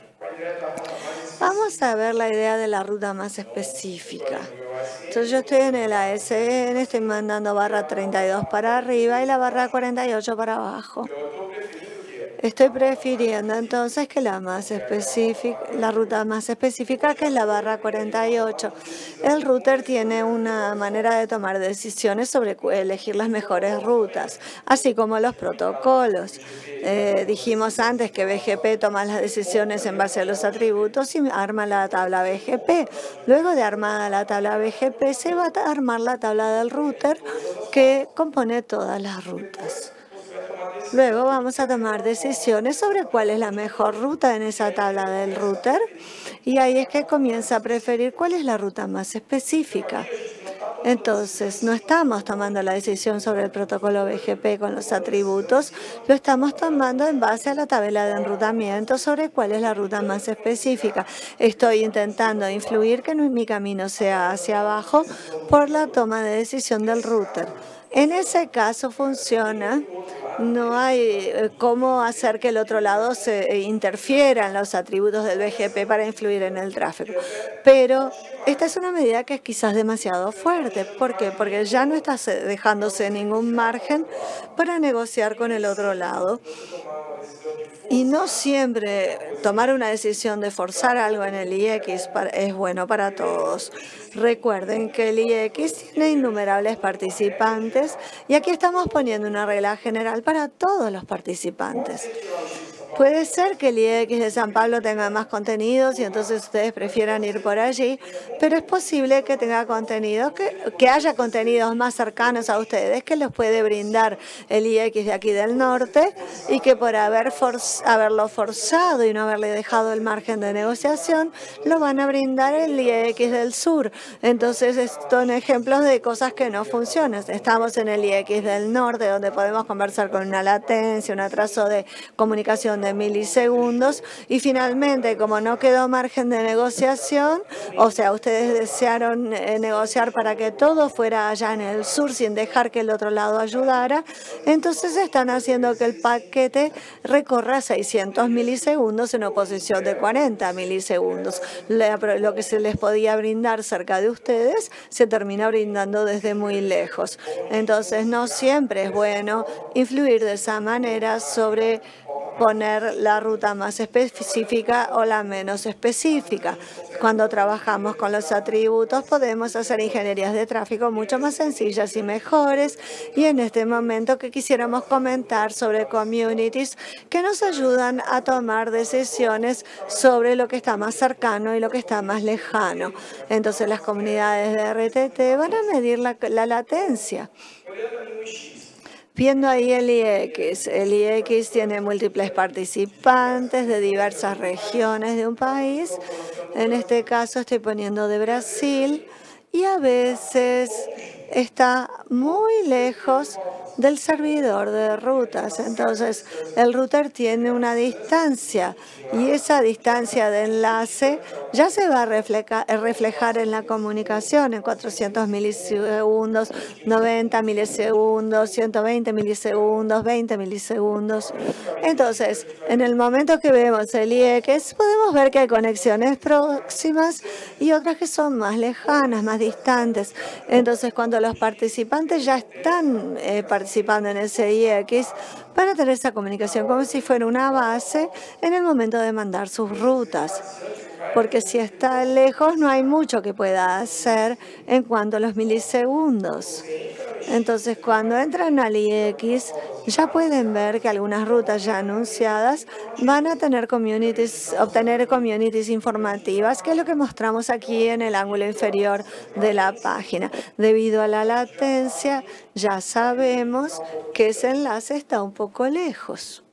Vamos a ver la idea de la ruta más específica. Entonces yo estoy en el A S N, estoy mandando barra treinta y dos para arriba y la barra cuarenta y ocho para abajo. Estoy prefiriendo entonces que la más específica, la ruta más específica, que es la barra cuarenta y ocho. El router tiene una manera de tomar decisiones sobre elegir las mejores rutas, así como los protocolos. Eh, dijimos antes que B G P toma las decisiones en base a los atributos y arma la tabla B G P. Luego de armada la tabla B G P, se va a armar la tabla del router que compone todas las rutas. Luego vamos a tomar decisiones sobre cuál es la mejor ruta en esa tabla del router y ahí es que comienza a preferir cuál es la ruta más específica. Entonces, no estamos tomando la decisión sobre el protocolo B G P con los atributos, lo estamos tomando en base a la tabla de enrutamiento sobre cuál es la ruta más específica. Estoy intentando influir que mi camino sea hacia abajo por la toma de decisión del router. En ese caso funciona, no hay cómo hacer que el otro lado se interfiera en los atributos del B G P para influir en el tráfico. Pero esta es una medida que es quizás demasiado fuerte. ¿Por qué? Porque ya no está dejándose ningún margen para negociar con el otro lado. Y no siempre tomar una decisión de forzar algo en el I X es bueno para todos. Recuerden que el I X tiene innumerables participantes y aquí estamos poniendo una regla general para todos los participantes. Puede ser que el I X de San Pablo tenga más contenidos y entonces ustedes prefieran ir por allí, pero es posible que tenga contenidos, que, que haya contenidos más cercanos a ustedes que les puede brindar el I X de aquí del norte y que por haber forz, haberlo forzado y no haberle dejado el margen de negociación, lo van a brindar el I X del sur. Entonces, son ejemplos de cosas que no funcionan. Estamos en el I X del norte, donde podemos conversar con una latencia, un atraso de comunicación de milisegundos y finalmente, como no quedó margen de negociación, o sea, ustedes desearon eh, negociar para que todo fuera allá en el sur sin dejar que el otro lado ayudara, entonces están haciendo que el paquete recorra seiscientos milisegundos en oposición de cuarenta milisegundos. Lo que se les podía brindar cerca de ustedes se termina brindando desde muy lejos. Entonces, no siempre es bueno influir de esa manera sobre poner la ruta más específica o la menos específica. Cuando trabajamos con los atributos podemos hacer ingenierías de tráfico mucho más sencillas y mejores, y en este momento que quisiéramos comentar sobre communities que nos ayudan a tomar decisiones sobre lo que está más cercano y lo que está más lejano. Entonces las comunidades de R T T van a medir la, la latencia. Viendo ahí el I X, el I X tiene múltiples participantes de diversas regiones de un país. En este caso estoy poniendo de Brasil y a veces está muy lejos del servidor de rutas. Entonces, el router tiene una distancia y esa distancia de enlace ya se va a reflejar, reflejar en la comunicación en cuatrocientos milisegundos, noventa milisegundos, ciento veinte milisegundos, veinte milisegundos. Entonces, en el momento que vemos el I X, podemos ver que hay conexiones próximas y otras que son más lejanas, más distantes. Entonces, cuando los participantes ya están eh, participando, participando en ese I X para tener esa comunicación como si fuera una base en el momento de mandar sus rutas. Porque si está lejos no hay mucho que pueda hacer en cuanto a los milisegundos. Entonces, cuando entran al I X, ya pueden ver que algunas rutas ya anunciadas van a tener communities, obtener communities informativas, que es lo que mostramos aquí en el ángulo inferior de la página. Debido a la latencia, ya sabemos que ese enlace está un poco lejos.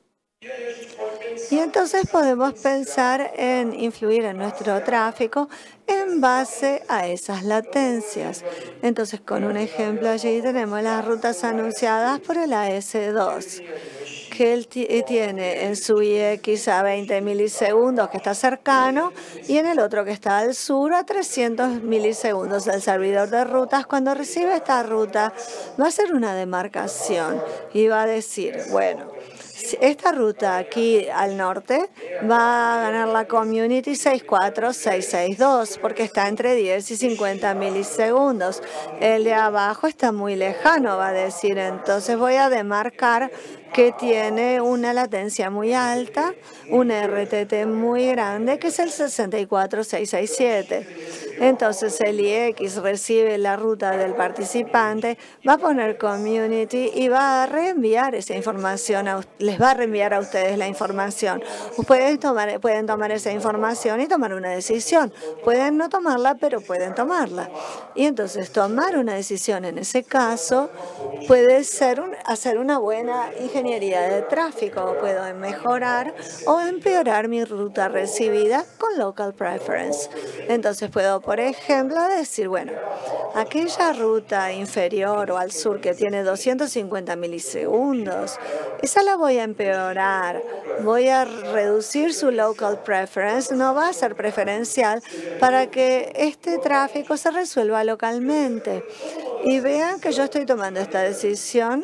Y entonces podemos pensar en influir en nuestro tráfico en base a esas latencias. Entonces, con un ejemplo allí tenemos las rutas anunciadas por el A S dos, que él tiene en su I X a veinte milisegundos, que está cercano, y en el otro que está al sur a trescientos milisegundos. El servidor de rutas, cuando recibe esta ruta, va a hacer una demarcación y va a decir, bueno, esta ruta aquí al norte va a ganar la community seis cuatro seis seis dos porque está entre diez y cincuenta milisegundos. El de abajo está muy lejano, va a decir. Entonces voy a demarcar que tiene una latencia muy alta, un R T T muy grande, que es el sesenta y cuatro seis seis siete. Entonces el I X recibe la ruta del participante, va a poner community y va a reenviar esa información, a, les va a reenviar a ustedes la información. Pueden tomar, pueden tomar esa información y tomar una decisión. Pueden no tomarla, pero pueden tomarla. Y entonces tomar una decisión en ese caso puede ser un, hacer una buena ingeniería de tráfico. Puedo mejorar o empeorar mi ruta recibida con local preference. Entonces puedo, por ejemplo, decir, bueno, aquella ruta inferior o al sur que tiene doscientos cincuenta milisegundos, esa la voy a empeorar. Voy a reducir su local preference, no va a ser preferencial para que este tráfico se resuelva localmente. Y vean que yo estoy tomando esta decisión,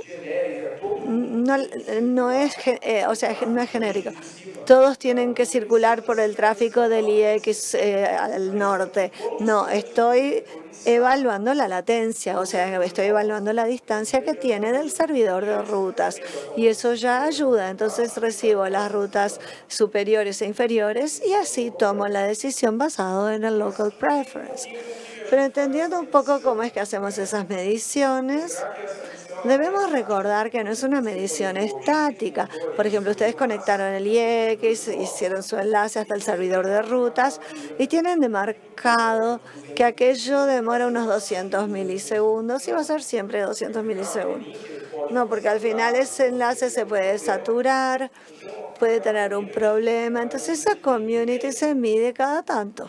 no, no es, eh, o sea, no es genérico. Todos tienen que circular por el tráfico del I X eh, al norte. No, estoy evaluando la latencia, o sea, estoy evaluando la distancia que tiene del servidor de rutas. Y eso ya ayuda. Entonces recibo las rutas superiores e inferiores y así tomo la decisión basado en el local preference. Pero entendiendo un poco cómo es que hacemos esas mediciones, debemos recordar que no es una medición estática. Por ejemplo, ustedes conectaron el I X, hicieron su enlace hasta el servidor de rutas y tienen demarcado que aquello demora unos doscientos milisegundos y va a ser siempre doscientos milisegundos. No, porque al final ese enlace se puede saturar, puede tener un problema. Entonces esa community se mide cada tanto.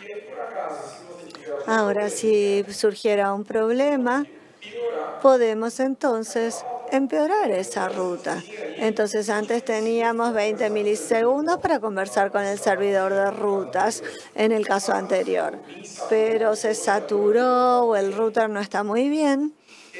Ahora, si surgiera un problema, podemos entonces empeorar esa ruta. Entonces, antes teníamos veinte milisegundos para conversar con el servidor de rutas en el caso anterior, pero se saturó o el router no está muy bien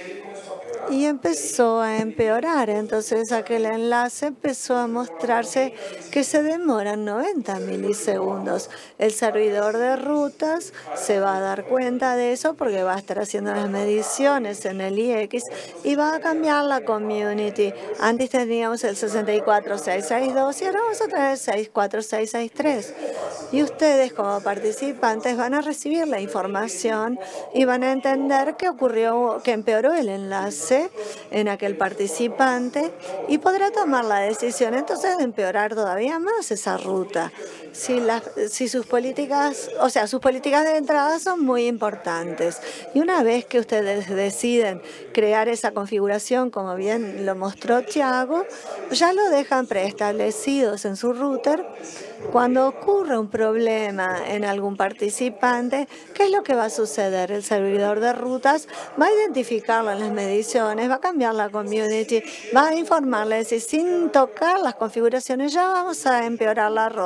y empezó a empeorar. Entonces aquel enlace empezó a mostrarse que se demoran noventa milisegundos. El servidor de rutas se va a dar cuenta de eso porque va a estar haciendo las mediciones en el I X y va a cambiar la community. Antes teníamos el sesenta y cuatro seis seis dos y ahora vamos a traer el sesenta y cuatro seis seis tres. Y ustedes como participantes van a recibir la información y van a entender que ocurrió, que empeoró el enlace en aquel participante y podrá tomar la decisión entonces de empeorar todavía más esa ruta. Si, las, si sus políticas, o sea, sus políticas de entrada son muy importantes. Y una vez que ustedes deciden crear esa configuración, como bien lo mostró Thiago, ya lo dejan preestablecidos en su router. Cuando ocurre un problema en algún participante, ¿qué es lo que va a suceder? El servidor de rutas va a identificarlo en las mediciones, va a cambiar la community, va a informarles y sin tocar las configuraciones ya vamos a empeorar la ruta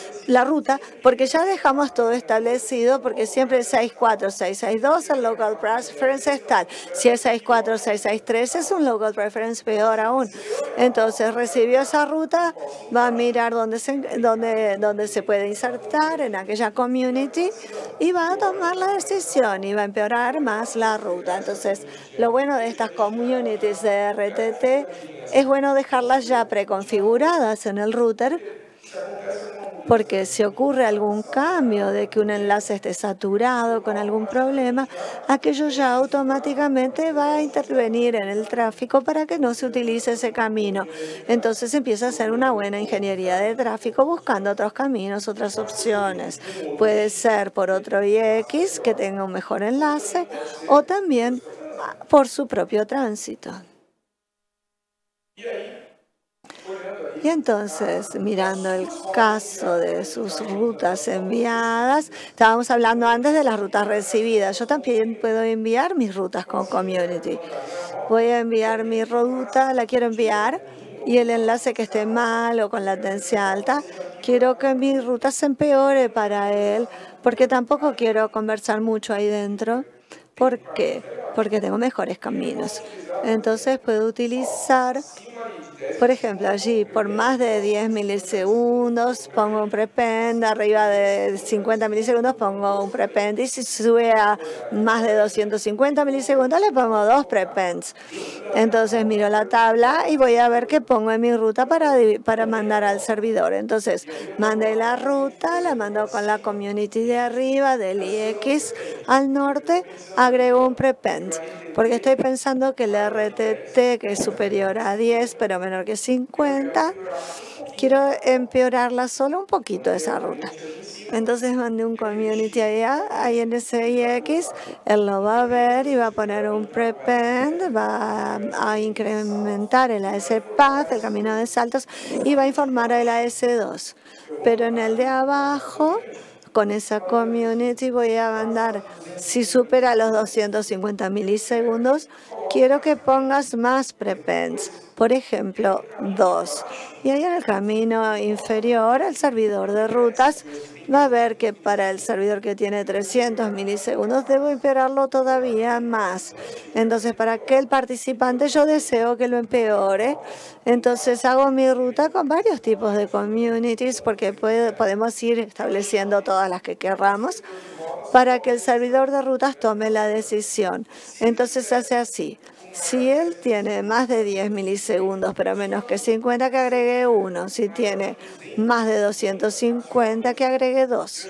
la ruta, porque ya dejamos todo establecido, porque siempre el seis cuatro seis seis dos, el local preference es tal. Si el seis cuatro seis seis tres es un local preference, peor aún. Entonces recibió esa ruta, va a mirar dónde se, dónde, dónde se puede insertar en aquella community y va a tomar la decisión y va a empeorar más la ruta. Entonces, lo bueno de estas communities de R T T es bueno dejarlas ya preconfiguradas en el router, porque si ocurre algún cambio de que un enlace esté saturado con algún problema, aquello ya automáticamente va a intervenir en el tráfico para que no se utilice ese camino. Entonces empieza a hacer una buena ingeniería de tráfico buscando otros caminos, otras opciones. Puede ser por otro I X que tenga un mejor enlace o también por su propio tránsito. Y entonces, mirando el caso de sus rutas enviadas, estábamos hablando antes de las rutas recibidas. Yo también puedo enviar mis rutas con Community. Voy a enviar mi ruta, la quiero enviar, y el enlace que esté mal o con latencia alta, quiero que mi ruta se empeore para él, porque tampoco quiero conversar mucho ahí dentro. ¿Por qué? Porque tengo mejores caminos. Entonces puedo utilizar, por ejemplo, allí por más de diez milisegundos pongo un prepend, arriba de cincuenta milisegundos pongo un prepend, y si sube a más de doscientos cincuenta milisegundos le pongo dos prepends. Entonces miro la tabla y voy a ver qué pongo en mi ruta para, para mandar al servidor. Entonces mandé la ruta, la mando con la community de arriba del I X al norte, agrego un prepend, porque estoy pensando que el R T T, que es superior a diez pero menor que cincuenta, quiero empeorarla solo un poquito esa ruta. Entonces mandé un community allá, ahí en ese I X, él lo va a ver y va a poner un prepend, va a incrementar el A S path, el camino de saltos, y va a informar al A S dos. Pero en el de abajo, con esa community voy a mandar, si supera los doscientos cincuenta milisegundos, quiero que pongas más prepends, por ejemplo, dos. Y ahí en el camino inferior, el servidor de rutas va a ver que para el servidor que tiene trescientos milisegundos debo empeorarlo todavía más. Entonces, para aquel participante yo deseo que lo empeore. Entonces, hago mi ruta con varios tipos de communities, porque puede, podemos ir estableciendo todas las que querramos para que el servidor de rutas tome la decisión. Entonces, se hace así. Si él tiene más de diez milisegundos, pero menos que cincuenta, que agregue uno. Si tiene más de doscientos cincuenta, que agregue dos.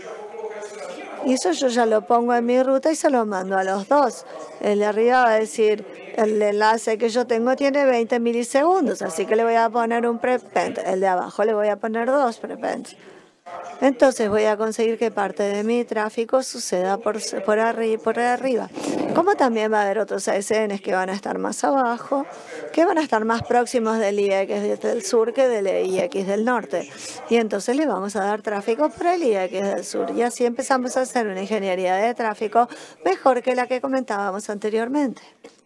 Y eso yo ya lo pongo en mi ruta y se lo mando a los dos. El de arriba va a decir, el enlace que yo tengo tiene veinte milisegundos, así que le voy a poner un prepend. El de abajo le voy a poner dos prepends. Entonces voy a conseguir que parte de mi tráfico suceda por, por, arri por arriba. Como también va a haber otros A S Ns que van a estar más abajo, que van a estar más próximos del I X del sur que del I X del norte. Y entonces le vamos a dar tráfico por el I X del sur. Y así empezamos a hacer una ingeniería de tráfico mejor que la que comentábamos anteriormente.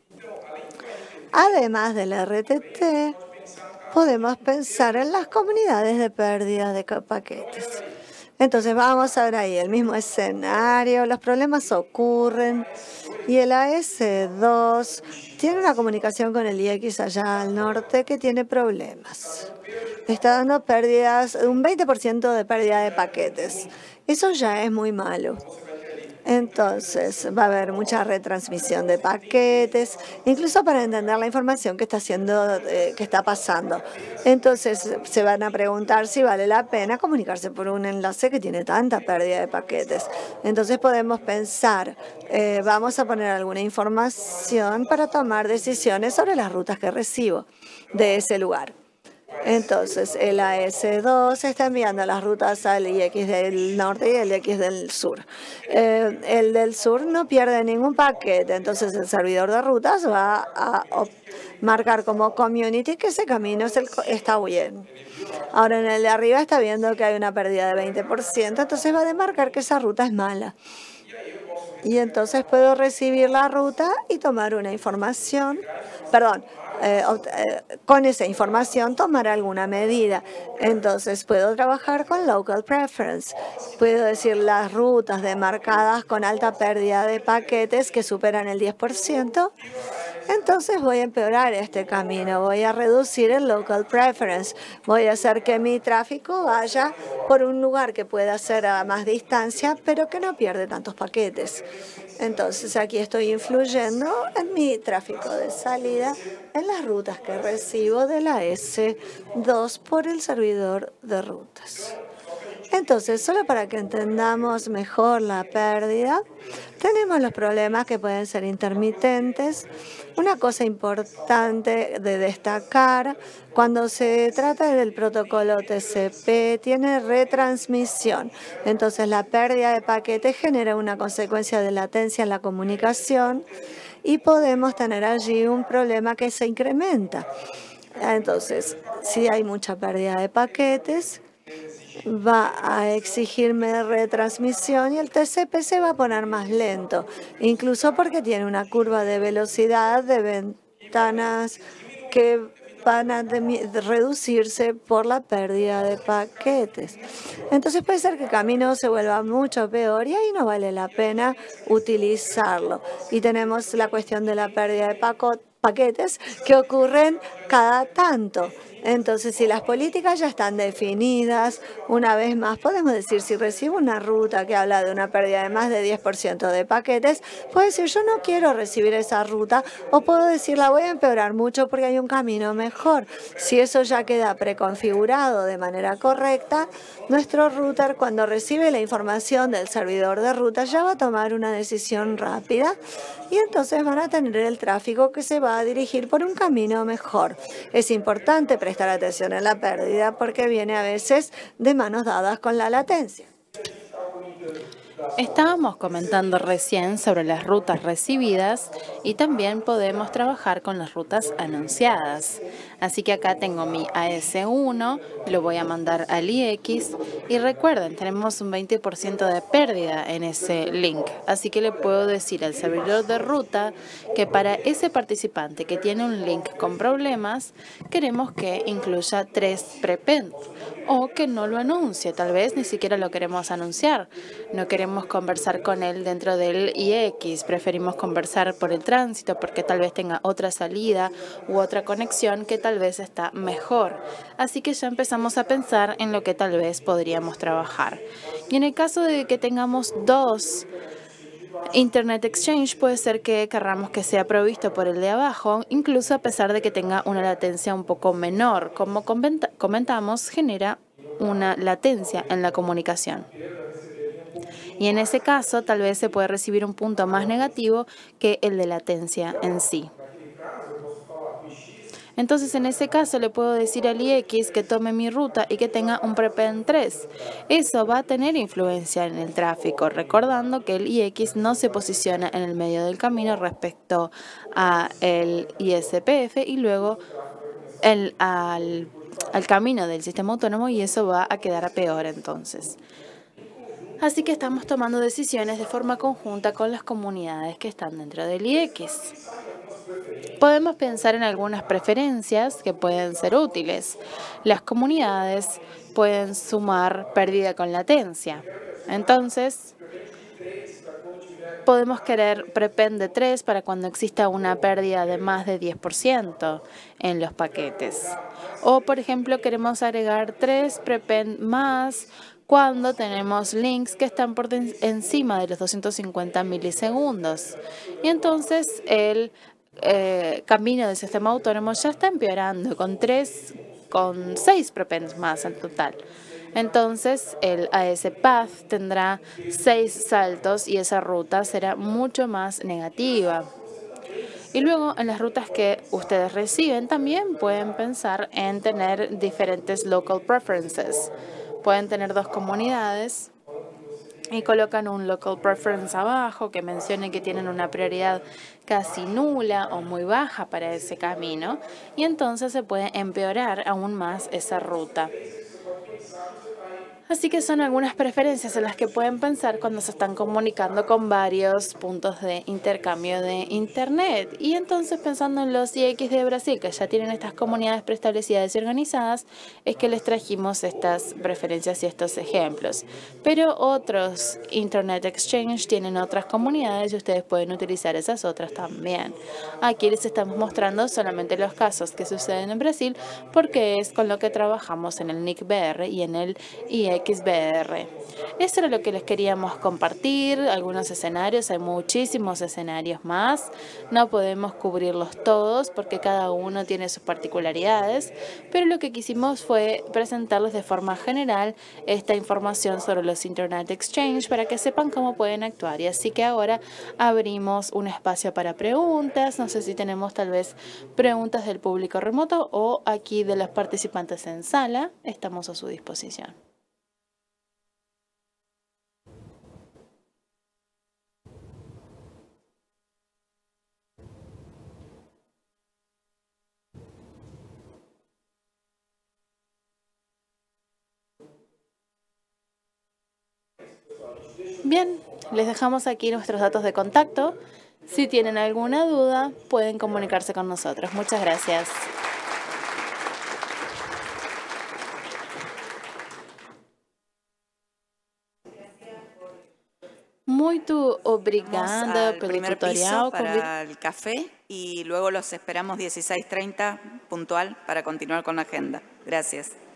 Además del R T T, podemos pensar en las comunidades de pérdida de paquetes. Entonces vamos a ver ahí el mismo escenario, los problemas ocurren y el A S dos tiene una comunicación con el I X allá al norte que tiene problemas. Está dando pérdidas, un veinte por ciento de pérdida de paquetes. Eso ya es muy malo. Entonces, va a haber mucha retransmisión de paquetes, incluso para entender la información que está haciendo, eh, que está pasando. Entonces, se van a preguntar si vale la pena comunicarse por un enlace que tiene tanta pérdida de paquetes. Entonces, podemos pensar, eh, vamos a poner alguna información para tomar decisiones sobre las rutas que recibo de ese lugar. Entonces, el A S dos está enviando las rutas al I X del norte y el I X del sur. Eh, el del sur no pierde ningún paquete, entonces el servidor de rutas va a marcar como community que ese camino es el, está bien. Ahora, en el de arriba está viendo que hay una pérdida de veinte por ciento, entonces va a demarcar que esa ruta es mala. Y entonces puedo recibir la ruta y tomar una información, perdón, eh, eh, con esa información tomar alguna medida. Entonces puedo trabajar con local preference. Puedo decir las rutas demarcadas con alta pérdida de paquetes que superan el diez por ciento. Entonces voy a empeorar este camino, voy a reducir el local preference, voy a hacer que mi tráfico vaya por un lugar que pueda ser a más distancia, pero que no pierde tantos paquetes. Entonces aquí estoy influyendo en mi tráfico de salida, en las rutas que recibo de la ese dos por el servidor de rutas. Entonces, solo para que entendamos mejor la pérdida, tenemos los problemas que pueden ser intermitentes. Una cosa importante de destacar, cuando se trata del protocolo T C P, tiene retransmisión. Entonces, la pérdida de paquetes genera una consecuencia de latencia en la comunicación y podemos tener allí un problema que se incrementa. Entonces, si hay mucha pérdida de paquetes, va a exigirme retransmisión y el T C P se va a poner más lento, incluso porque tiene una curva de velocidad de ventanas que van a reducirse por la pérdida de paquetes. Entonces puede ser que el camino se vuelva mucho peor y ahí no vale la pena utilizarlo. Y tenemos la cuestión de la pérdida de paquetes que ocurren cada tanto. Entonces, si las políticas ya están definidas, una vez más podemos decir, si recibo una ruta que habla de una pérdida de más de diez por ciento de paquetes, puedo decir, yo no quiero recibir esa ruta, o puedo decir, la voy a empeorar mucho porque hay un camino mejor. Si eso ya queda preconfigurado de manera correcta, nuestro router, cuando recibe la información del servidor de ruta, ya va a tomar una decisión rápida y entonces van a tener el tráfico que se va a dirigir por un camino mejor. Es importante prestar atención en la pérdida porque viene a veces de manos dadas con la latencia. Estábamos comentando recién sobre las rutas recibidas y también podemos trabajar con las rutas anunciadas. Así que acá tengo mi A S uno, lo voy a mandar al I X y recuerden, tenemos un veinte por ciento de pérdida en ese link. Así que le puedo decir al servidor de ruta que para ese participante que tiene un link con problemas, queremos que incluya tres prepend o que no lo anuncie. Tal vez ni siquiera lo queremos anunciar. No queremos conversar con él dentro del I X, preferimos conversar por el tránsito porque tal vez tenga otra salida u otra conexión que tal vez está mejor. Así que ya empezamos a pensar en lo que tal vez podríamos trabajar. Y en el caso de que tengamos dos Internet Exchange, puede ser que querramos que sea provisto por el de abajo, incluso a pesar de que tenga una latencia un poco menor. Como comentamos, genera una latencia en la comunicación. Y en ese caso, tal vez se puede recibir un punto más negativo que el de latencia en sí. Entonces, en ese caso, le puedo decir al I X que tome mi ruta y que tenga un prepend tres. Eso va a tener influencia en el tráfico, recordando que el I X no se posiciona en el medio del camino respecto al I S P F y luego el, al, al camino del sistema autónomo, y eso va a quedar peor entonces. Así que estamos tomando decisiones de forma conjunta con las comunidades que están dentro del I X. Podemos pensar en algunas preferencias que pueden ser útiles. Las comunidades pueden sumar pérdida con latencia. Entonces, podemos querer prepend de tres para cuando exista una pérdida de más de diez por ciento en los paquetes. O, por ejemplo, queremos agregar tres prepend más cuando tenemos links que están por encima de los doscientos cincuenta milisegundos. Y entonces el eh, camino del sistema autónomo ya está empeorando con tres, con seis prepends más en total. Entonces el A S Path tendrá seis saltos y esa ruta será mucho más negativa. Y luego en las rutas que ustedes reciben también pueden pensar en tener diferentes local preferences. Pueden tener dos comunidades y colocan un local preference abajo que mencione que tienen una prioridad casi nula o muy baja para ese camino, y entonces se puede empeorar aún más esa ruta. Así que son algunas preferencias en las que pueden pensar cuando se están comunicando con varios puntos de intercambio de Internet. Y entonces, pensando en los I X de Brasil, que ya tienen estas comunidades preestablecidas y organizadas, es que les trajimos estas preferencias y estos ejemplos. Pero otros Internet Exchange tienen otras comunidades y ustedes pueden utilizar esas otras también. Aquí les estamos mostrando solamente los casos que suceden en Brasil, porque es con lo que trabajamos en el N I C B R y en el I X B R. Eso era lo que les queríamos compartir, algunos escenarios, hay muchísimos escenarios más, no podemos cubrirlos todos porque cada uno tiene sus particularidades, pero lo que quisimos fue presentarles de forma general esta información sobre los Internet Exchange para que sepan cómo pueden actuar. Y así que ahora abrimos un espacio para preguntas, no sé si tenemos tal vez preguntas del público remoto o aquí de los participantes en sala, estamos a su disposición. Bien, les dejamos aquí nuestros datos de contacto. Si tienen alguna duda, pueden comunicarse con nosotros. Muchas gracias. Muito obrigada pelo primer tutorial. piso para el café y luego los esperamos dieciséis treinta puntual para continuar con la agenda. Gracias.